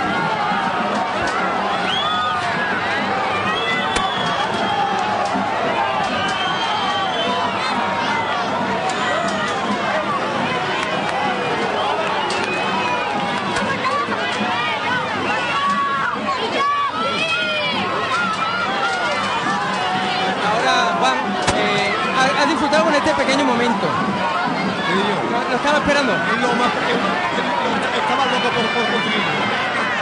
Ahora, Juan, has disfrutado con este pequeño momento. Lo estaba esperando. Estaba loco por conseguirlo.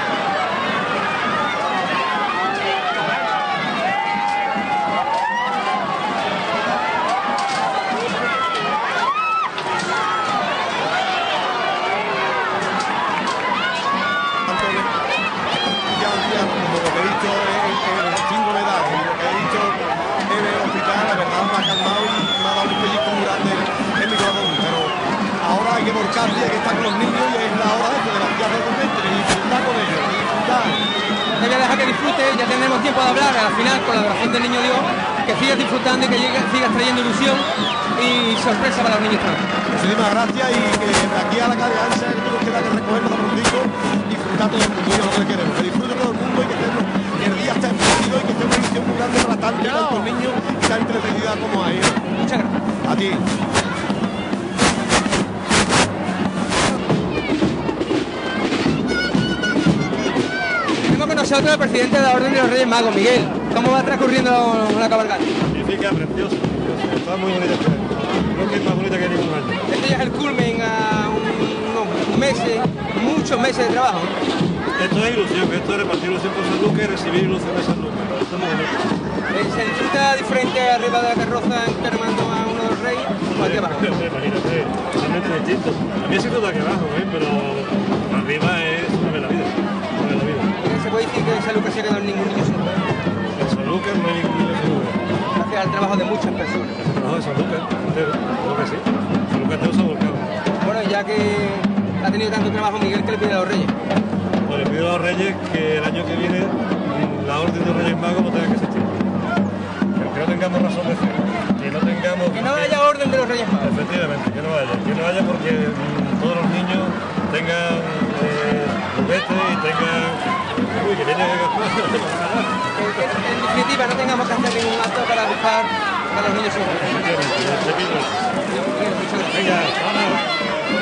Hay que volcarse, hay que estar con los niños y es la hora de las días de convento y disfrutar con ellos, disfrutar. Te voy a dejar que disfrutes, ya tendremos tiempo de hablar al final con la adoración del Niño Dios, que sigas disfrutando y que sigas trayendo ilusión y sorpresa para los niños también. Muchísimas gracias y que de aquí a la calle Ansa nos queda que recogernos a Rondito, disfrutar todo el mundo, y es lo que queremos, que disfrute todo el mundo y que el día esté espléndido y que esté una ilusión muy grande para tantos niños y tan entretenida como hay. Muchas gracias. A ti. Nosotros, el presidente de la Orden de los Reyes Magos, Miguel, ¿cómo va transcurriendo la cabalgata? Significa precioso, está muy bonita, creo que es más bonita que ningún año. Este ya es el culmen a unos meses, muchos meses de trabajo. Esto es ilusión, esto es repartir ilusión por Sanlúcar y recibir ilusión de Sanlúcar, esto es muy bonito. ¿Se disfruta diferente arriba de la carroza encarnando a uno de los reyes o aquí abajo? Imagínate, totalmente distinto. A mí se disfruta aquí abajo, pero arriba es una de la vida. ¿Se puede decir que en San Lucas se ha quedado ningún niño sin jugar? En San Lucas no hay ningún niño sin jugar. Gracias al trabajo de muchas personas. El trabajo de San Lucas, entero, creo que sí. San Lucas entero se ha volcado. Bueno, ya que ha tenido tanto trabajo Miguel, ¿qué le pide a los reyes? Pues le pido a los reyes que el año que viene la orden de Reyes Magos no tenga que existir. Que no tengamos razón de ser. Que no haya orden de los Reyes Magos. Efectivamente, que no haya porque todos los niños tengan juguetes y tengan... Uy, que viene... En definitiva, no tengamos que hacer ningún acto para buscar a los niños sin juguetes. Venga, vamos.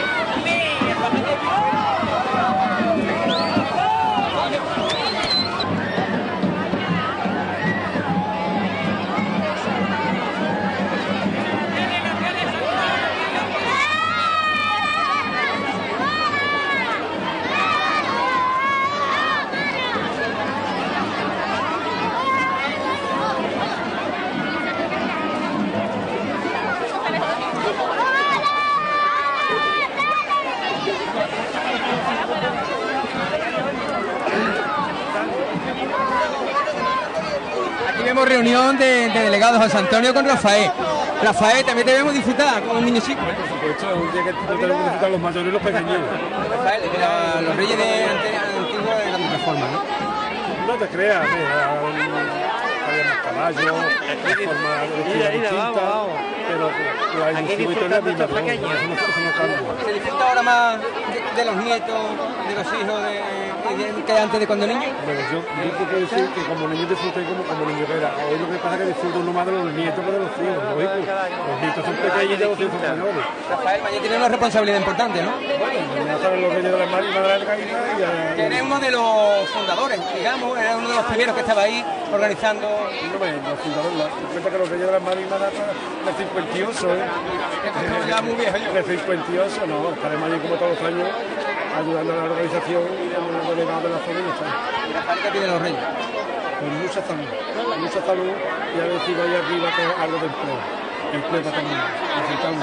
Tenemos reunión de delegados José Antonio con Rafael. Rafael, también debemos disfrutar como un niño chico. Por supuesto, es un día que tenemos que disfrutar los mayores y los pequeños. Rafael, los reyes de antiguos eran de otra forma, ¿no? No te creas, había más caballos, de forma distinta, pero la ilusión y todo es la misma, eso no cambia. ¿Se disfruta ahora más de los nietos, de los hijos, que antes de cuando niños? Bueno, yo te puedo decir que como niño disfruté como niño que era. Hoy lo que pasa es que disfruto no más de los nietos que de los hijos, lógico. Los nietos son pequeños y los hijos son mayores. Rafael, mañana tiene una responsabilidad importante, ¿no? Bueno, ya saben los reyes de la mar y madre de la caída y... Eres uno de los fundadores, digamos, era uno de los primeros que estaba ahí organizando... No, los fundadores, cuenta que los reyes de la mar y madre de 58, ya muy viejo yo. De 58, no, estaremos allí como todos los años ayudando a la organización y a los delegados de la zona y está. ¿Rafael qué piden los reyes? Pues mucha salud y a ver si vaya arriba algo de empleo. Empleo para también, necesitamos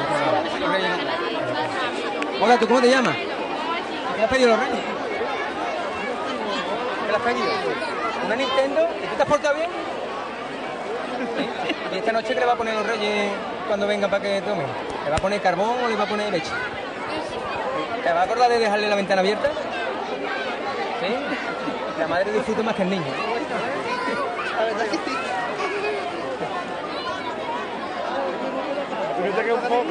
para... Hola, ¿tú cómo te llamas? ¿Qué has pedido los reyes? ¿Qué le has pedido? ¿Una Nintendo? ¿Y tú te has portado bien? ¿Y esta noche qué le va a poner los reyes cuando vengan para que tomen? ¿Le va a poner carbón o le va a poner leche? ¿Te va a acordar de dejarle la ventana abierta? ¿Sí? La madre disfruta más que el niño. La verdad que sí. Yo te quedo un poco.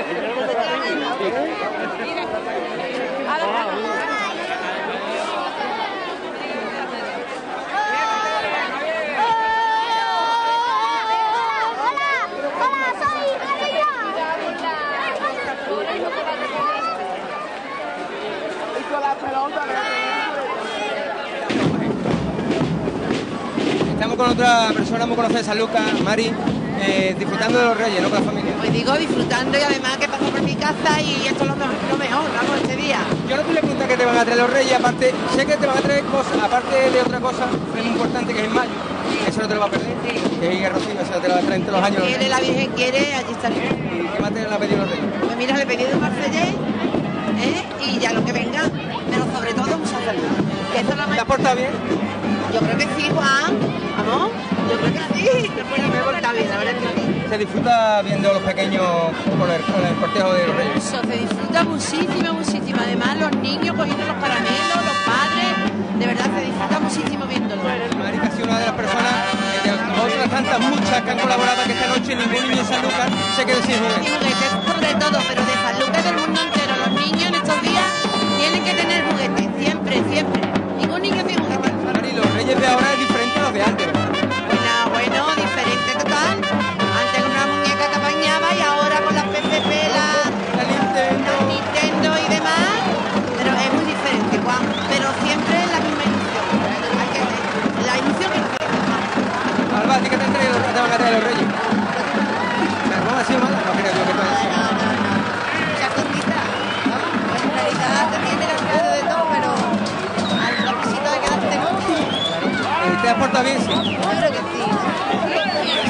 Estamos con otra persona muy conocida de San Lucas, Mari, disfrutando de los reyes, ¿no? Con la familia. Pues digo, disfrutando y además que paso por mi casa y esto es lo mejor, vamos, este día. Yo no te le pregunto qué te van a traer los reyes, aparte, sé que te van a traer cosas, aparte de otra cosa muy importante que es en mayo, eso no te lo va a perder, que es Higuera Rocío, eso te lo va a traer entre los años. Quiere, la Virgen quiere, allí estaré. ¿Y qué más te le ha pedido los reyes? Pues mira, le he pedido un marsellés, y ya lo que venga, pero sobre todo mucha salud. ¿Te has portado bien? Yo creo que sí, Juan. ¿Vamos? Yo creo que sí. Me he portado bien, la verdad que sí. ¿Se disfruta viendo a los pequeños con el cortejo de los reyes? Eso, se disfruta muchísimo. Además, los niños cogiendo los caramelos, los padres. De verdad, se disfruta muchísimo viéndolo. Marica ha sido una de las personas, de otras tantas muchas que han colaborado para que esta noche ningún niño en San Lucas se quede sin juguetes. Sin juguetes, sobre todo, pero de San Lucas del mundo entero. Los niños en estos días tienen que tener juguetes, siempre. Ningún niño sin juguetes. Mari, los reyes de ahora es diferente a los de antes, ¿verdad? Bueno, diferente total. Antes una muñeca que apañaba y ahora con las PSP, la Nintendo y demás. Pero es muy diferente, Juan. Pero siempre la misma ilusión. La ilusión que nos queda. Alba, ¿a ti qué te van a traer los reyes? ¿Carbón así o mal? No creo yo que todo eso. Muchas cositas. En realidad te tiene cambiado de todo, pero al cosito de quedarte no. ¿Te has portado bien? Sí. Yo creo que sí.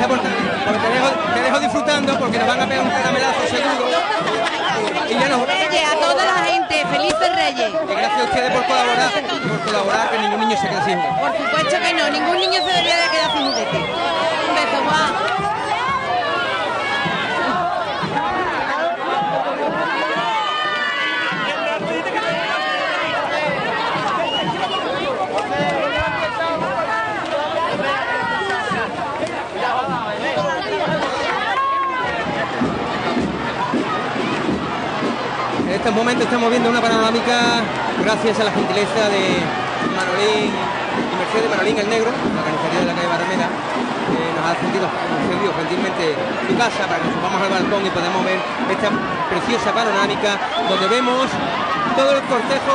gracias porque te dejo disfrutando porque nos van a pegar un caramelazo seguro. Y ya nos... Reyes, a toda la gente, felices Reyes. Y gracias a ustedes por colaborar, que ningún niño se quede sin juguete. Por supuesto que no, ningún niño se debería de quedar sin juguete. Un beso, guau. En estos momentos estamos viendo una panorámica gracias a la gentileza de Manolín y Mercedes Manolín el Negro, la carnicería de la calle Barrameda, que nos ha cedido gentilmente su casa para que nos subamos al balcón y podamos ver esta preciosa panorámica donde vemos todo el cortejo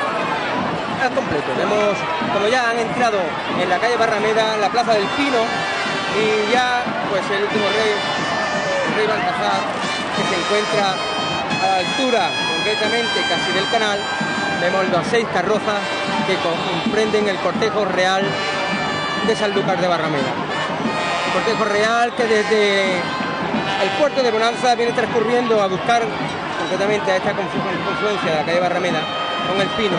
al completo. Vemos como ya han entrado en la calle Barrameda, la plaza del Pino, y ya pues el último rey Balcazar, que se encuentra a la altura, concretamente casi del canal. Vemos las 6 carrozas que comprenden el cortejo real de Sanlúcar de Barrameda. Cortejo real que desde el puerto de Bonanza viene transcurriendo a buscar concretamente a esta confluencia de la calle Barrameda con el Pino,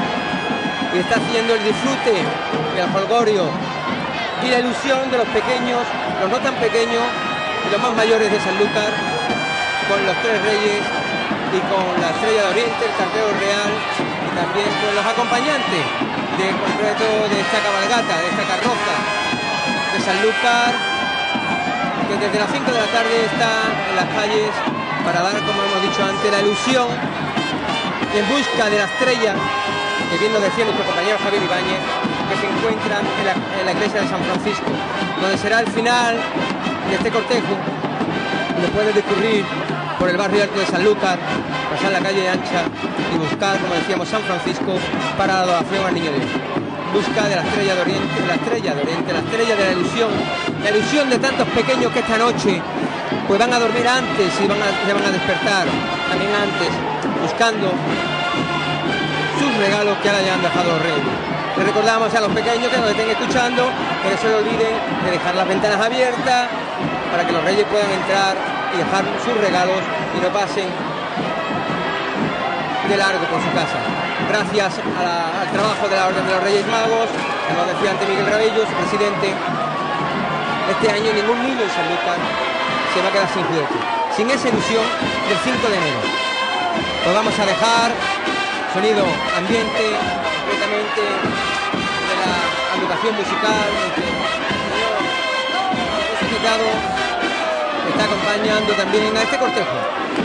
y está haciendo el disfrute del jolgorio y la ilusión de los pequeños, los no tan pequeños y los más mayores de Sanlúcar, con los 3 reyes y con la Estrella de Oriente, el cartero real, y también con los acompañantes de concreto de esta cabalgata, de esta carroza de Sanlúcar, que desde las 5 de la tarde está en las calles para dar, como hemos dicho antes, la ilusión y en busca de la estrella, que bien lo decía nuestro compañero Javier Ibáñez, que se encuentran en la iglesia de San Francisco, donde será el final de este cortejo, donde puede discurrir por el barrio alto de Sanlúcar, pasar la calle ancha y buscar, como decíamos, San Francisco para la adoración al Niño Dios. Busca de la Estrella de Oriente, la Estrella de Oriente, la Estrella de la ilusión de tantos pequeños que esta noche pues van a dormir antes y se van a despertar también antes, buscando sus regalos que ahora ya han dejado los reyes. Les recordamos a los pequeños que nos estén escuchando que no se les olvide de dejar las ventanas abiertas para que los reyes puedan entrar y dejar sus regalos y no pasen de largo por su casa. Gracias al trabajo de la Orden de los Reyes Magos, como decía antes Miguel Rabello, su presidente, este año ningún niño en Sanlúcar se va a quedar sin juguete, sin esa ilusión del 5 de enero. Pues vamos a dejar sonido ambiente, completamente de la agrupación musical, que el invitado está acompañando también a este cortejo.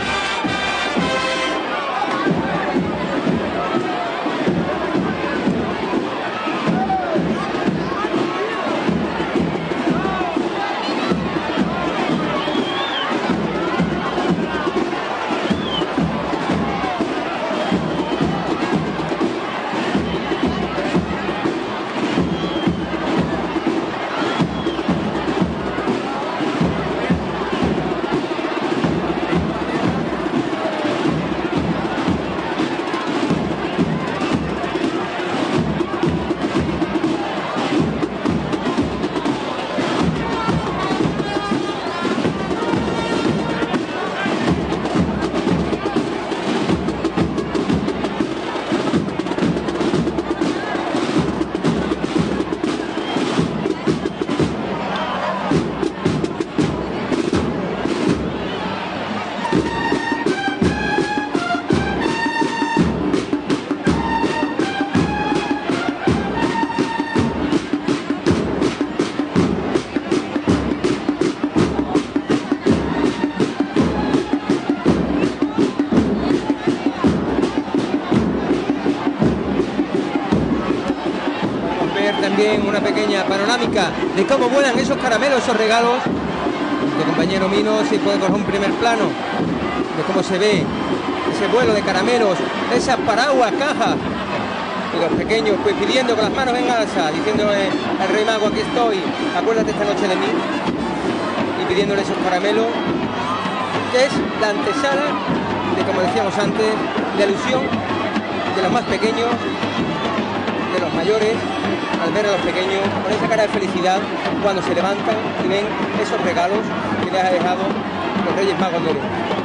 Una pequeña panorámica de cómo vuelan esos caramelos, esos regalos. El compañero Mino si puede coger un primer plano de cómo se ve ese vuelo de caramelos, esas paraguas, cajas, y los pequeños pues pidiendo con las manos en alza, diciéndole al Rey Mago: aquí estoy, acuérdate esta noche de mí, y pidiéndole esos caramelos, que es la antesala de, como decíamos antes, la ilusión de los más pequeños, de los los mayores, al ver a los pequeños, con esa cara de felicidad cuando se levantan y ven esos regalos que les ha dejado los Reyes Magos de Oro.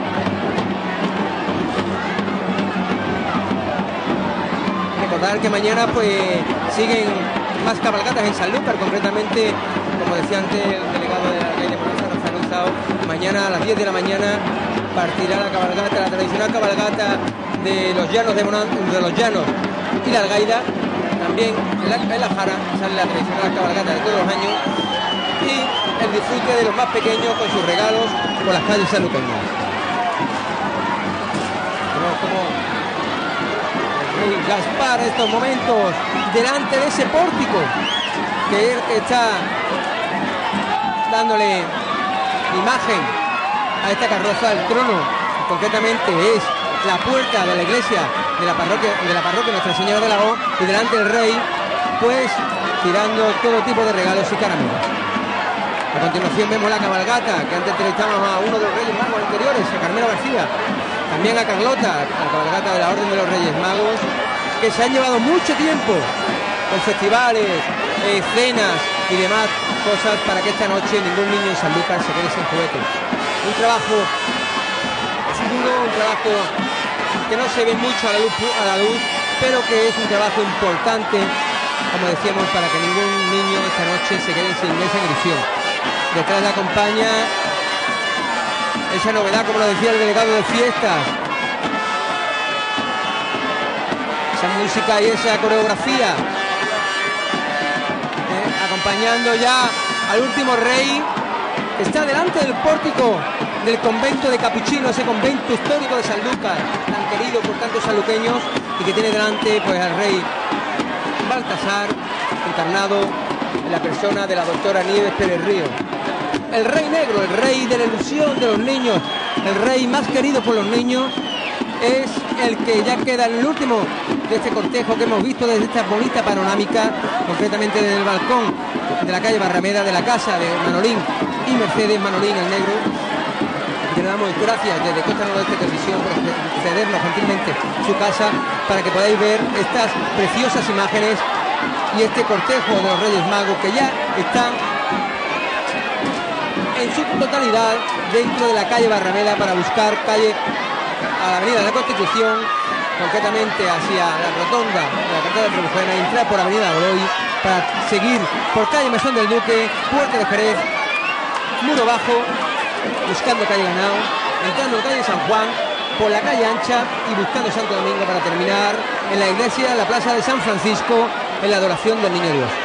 Recordar que mañana pues siguen más cabalgatas en Sanlúcar, concretamente, como decía antes el delegado de la Ley de Bonanza, nos ha anunciado, mañana a las 10 de la mañana partirá la cabalgata, la tradicional cabalgata de los llanos de los llanos y la Algaida. También en la Jara sale la tradicional cabalgata de todos los años y el disfrute de los más pequeños con sus regalos por las calles sanluqueñas. Vemos como el rey Gaspar en estos momentos delante de ese pórtico que él está dándole imagen a esta carroza del trono, concretamente es la puerta de la iglesia de la parroquia Nuestra Señora de la O, y delante del rey pues tirando todo tipo de regalos y caramelos. A continuación vemos la cabalgata, que antes entrevistamos a uno de los Reyes Magos anteriores, a Carmelo García, también a Carlota, la cabalgata de la Orden de los Reyes Magos, que se han llevado mucho tiempo con festivales, cenas y demás cosas para que esta noche ningún niño en Sanlúcar se quede sin juguete. Un trabajo duro, un trabajo que no se ve mucho a la luz, pero que es un trabajo importante, como decíamos, para que ningún niño esta noche se quede sin esa ilusión. Detrás le acompaña esa novedad, como lo decía el delegado de fiestas, esa música y esa coreografía, acompañando ya al último rey, que está delante del pórtico del convento de Capuchino, ese convento histórico de Sanlúcar, tan querido por tantos sanluqueños, y que tiene delante pues al rey Baltasar, encarnado en la persona de la doctora Nieves Pérez Río. El rey negro, el rey de la ilusión de los niños, el rey más querido por los niños, es el que ya queda en el último de este cortejo que hemos visto desde esta bonita panorámica, concretamente desde el balcón de la calle Barrameda, de la casa de Manolín y Mercedes Manolín el Negro. Que le damos gracias desde Costa Noroeste Televisión por cedernos gentilmente su casa para que podáis ver estas preciosas imágenes y este cortejo de los Reyes Magos que ya están en su totalidad dentro de la calle Barrameda para buscar calle a la avenida de la Constitución, concretamente hacia la rotonda de la carretera de Trebujena, y entrar por avenida Godoy para seguir por calle Mesón del Duque, Puerta de Jerez, Muro Bajo, buscando calle Ganao, entrando en calle San Juan, por la calle Ancha y buscando Santo Domingo para terminar en la iglesia, en la plaza de San Francisco, en la adoración del Niño Dios.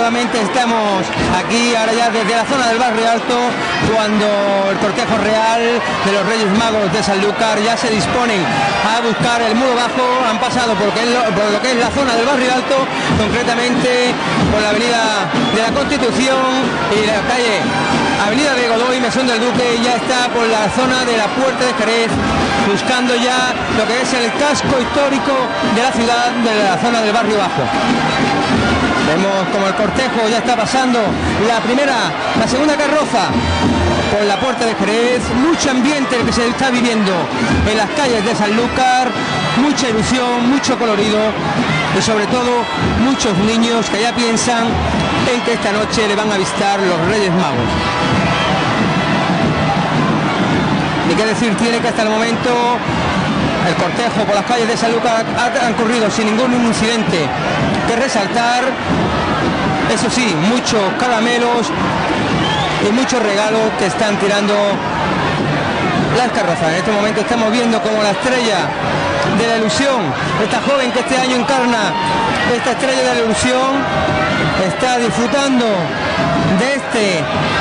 nuevamente estamos aquí, ahora ya desde la zona del Barrio Alto, cuando el cortejo real de los Reyes Magos de Sanlúcar ya se disponen a buscar el muro bajo. Han pasado por lo que es la zona del Barrio Alto, concretamente por la avenida de la Constitución y la calle Avenida de Godoy, Mesón del Duque, y ya está por la zona de la Puerta de Jerez, buscando ya lo que es el casco histórico de la ciudad, de la zona del Barrio Bajo. Vemos como el cortejo ya está pasando la segunda carroza por la Puerta de Jerez. Mucho ambiente el que se está viviendo en las calles de Sanlúcar, mucha ilusión, mucho colorido y sobre todo muchos niños que ya piensan en que esta noche le van a visitar los Reyes Magos. Y qué decir tiene que hasta el momento el cortejo por las calles de Sanlúcar ha transcurrido sin ningún incidente que resaltar. Eso sí, muchos caramelos y muchos regalos que están tirando las carrozas. En este momento estamos viendo como la estrella de la ilusión, esta joven que este año encarna esta estrella de la ilusión, está disfrutando de este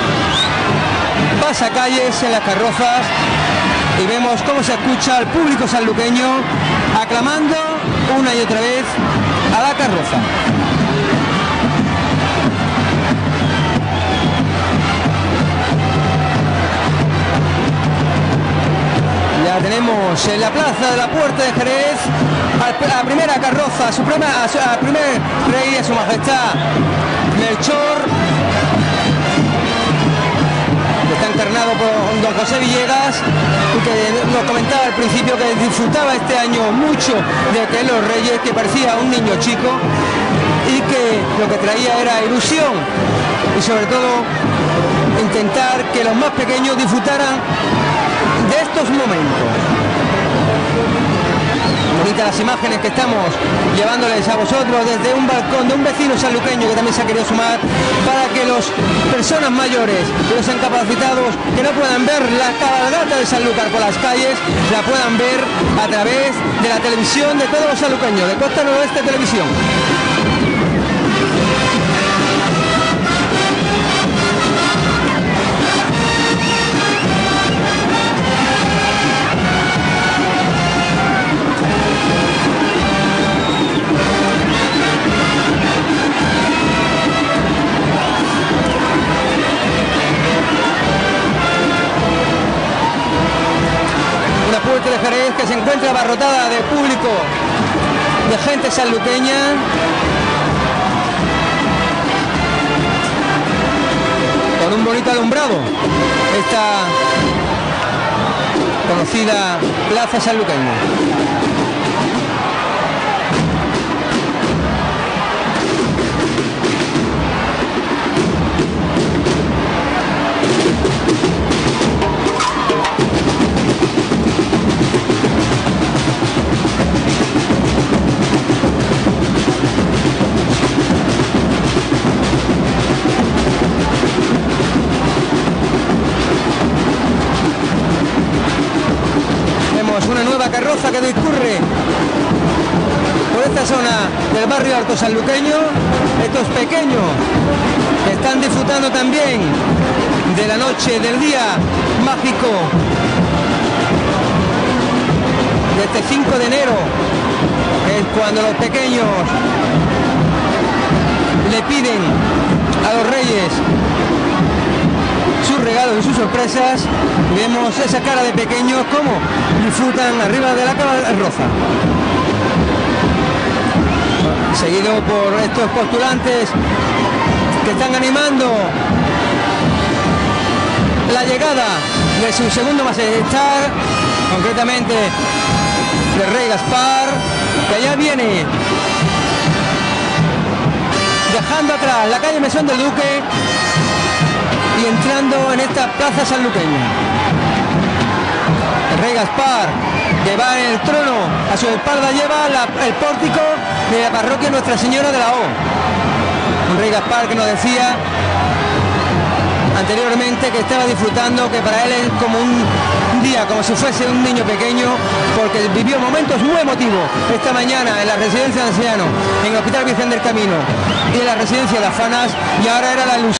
pasacalles en las carrozas, y vemos cómo se escucha al público sanluqueño aclamando una y otra vez a la carroza. Ya tenemos en la plaza de la Puerta de Jerez a la primera carroza, a primer rey, a su majestad Melchor, que está encarnado por don José Villegas, y que nos comentaba al principio que disfrutaba este año mucho de que los Reyes, que parecía un niño chico y que lo que traía era ilusión y sobre todo intentar que los más pequeños disfrutaran de estos momentos. Bonitas las imágenes que estamos llevándoles a vosotros desde un balcón de un vecino sanluqueño que también se ha querido sumar, para que las personas mayores y los incapacitados que no puedan ver la cabalgata de Sanlúcar por las calles, la puedan ver a través de la televisión de todos los sanluqueños, de Costa Noroeste Televisión. Puerta de Jerez que se encuentra abarrotada de público, de gente sanluqueña, con un bonito alumbrado, esta conocida plaza sanluqueña. Una nueva carroza que discurre por esta zona del Barrio Alto sanluqueño. Estos pequeños que están disfrutando también de la noche, del día mágico de este 5 de enero, que es cuando los pequeños le piden a los Reyes sus regalos y sus sorpresas. Vemos esa cara de pequeños como disfrutan arriba de la carroza, seguido por estos postulantes que están animando la llegada de su segundo majestad, concretamente del rey Gaspar, que allá viene dejando atrás la calle Mesón del Duque y entrando en esta plaza sanluqueña. El rey Gaspar, que va en el trono, a su espalda lleva el pórtico de la parroquia Nuestra Señora de la O. Un rey Gaspar que nos decía anteriormente que estaba disfrutando, que para él es como un día como si fuese un niño pequeño, porque vivió momentos muy emotivos esta mañana en la residencia de ancianos, en el Hospital Virgen del Camino y en la residencia de Afanas, y ahora era la ilusión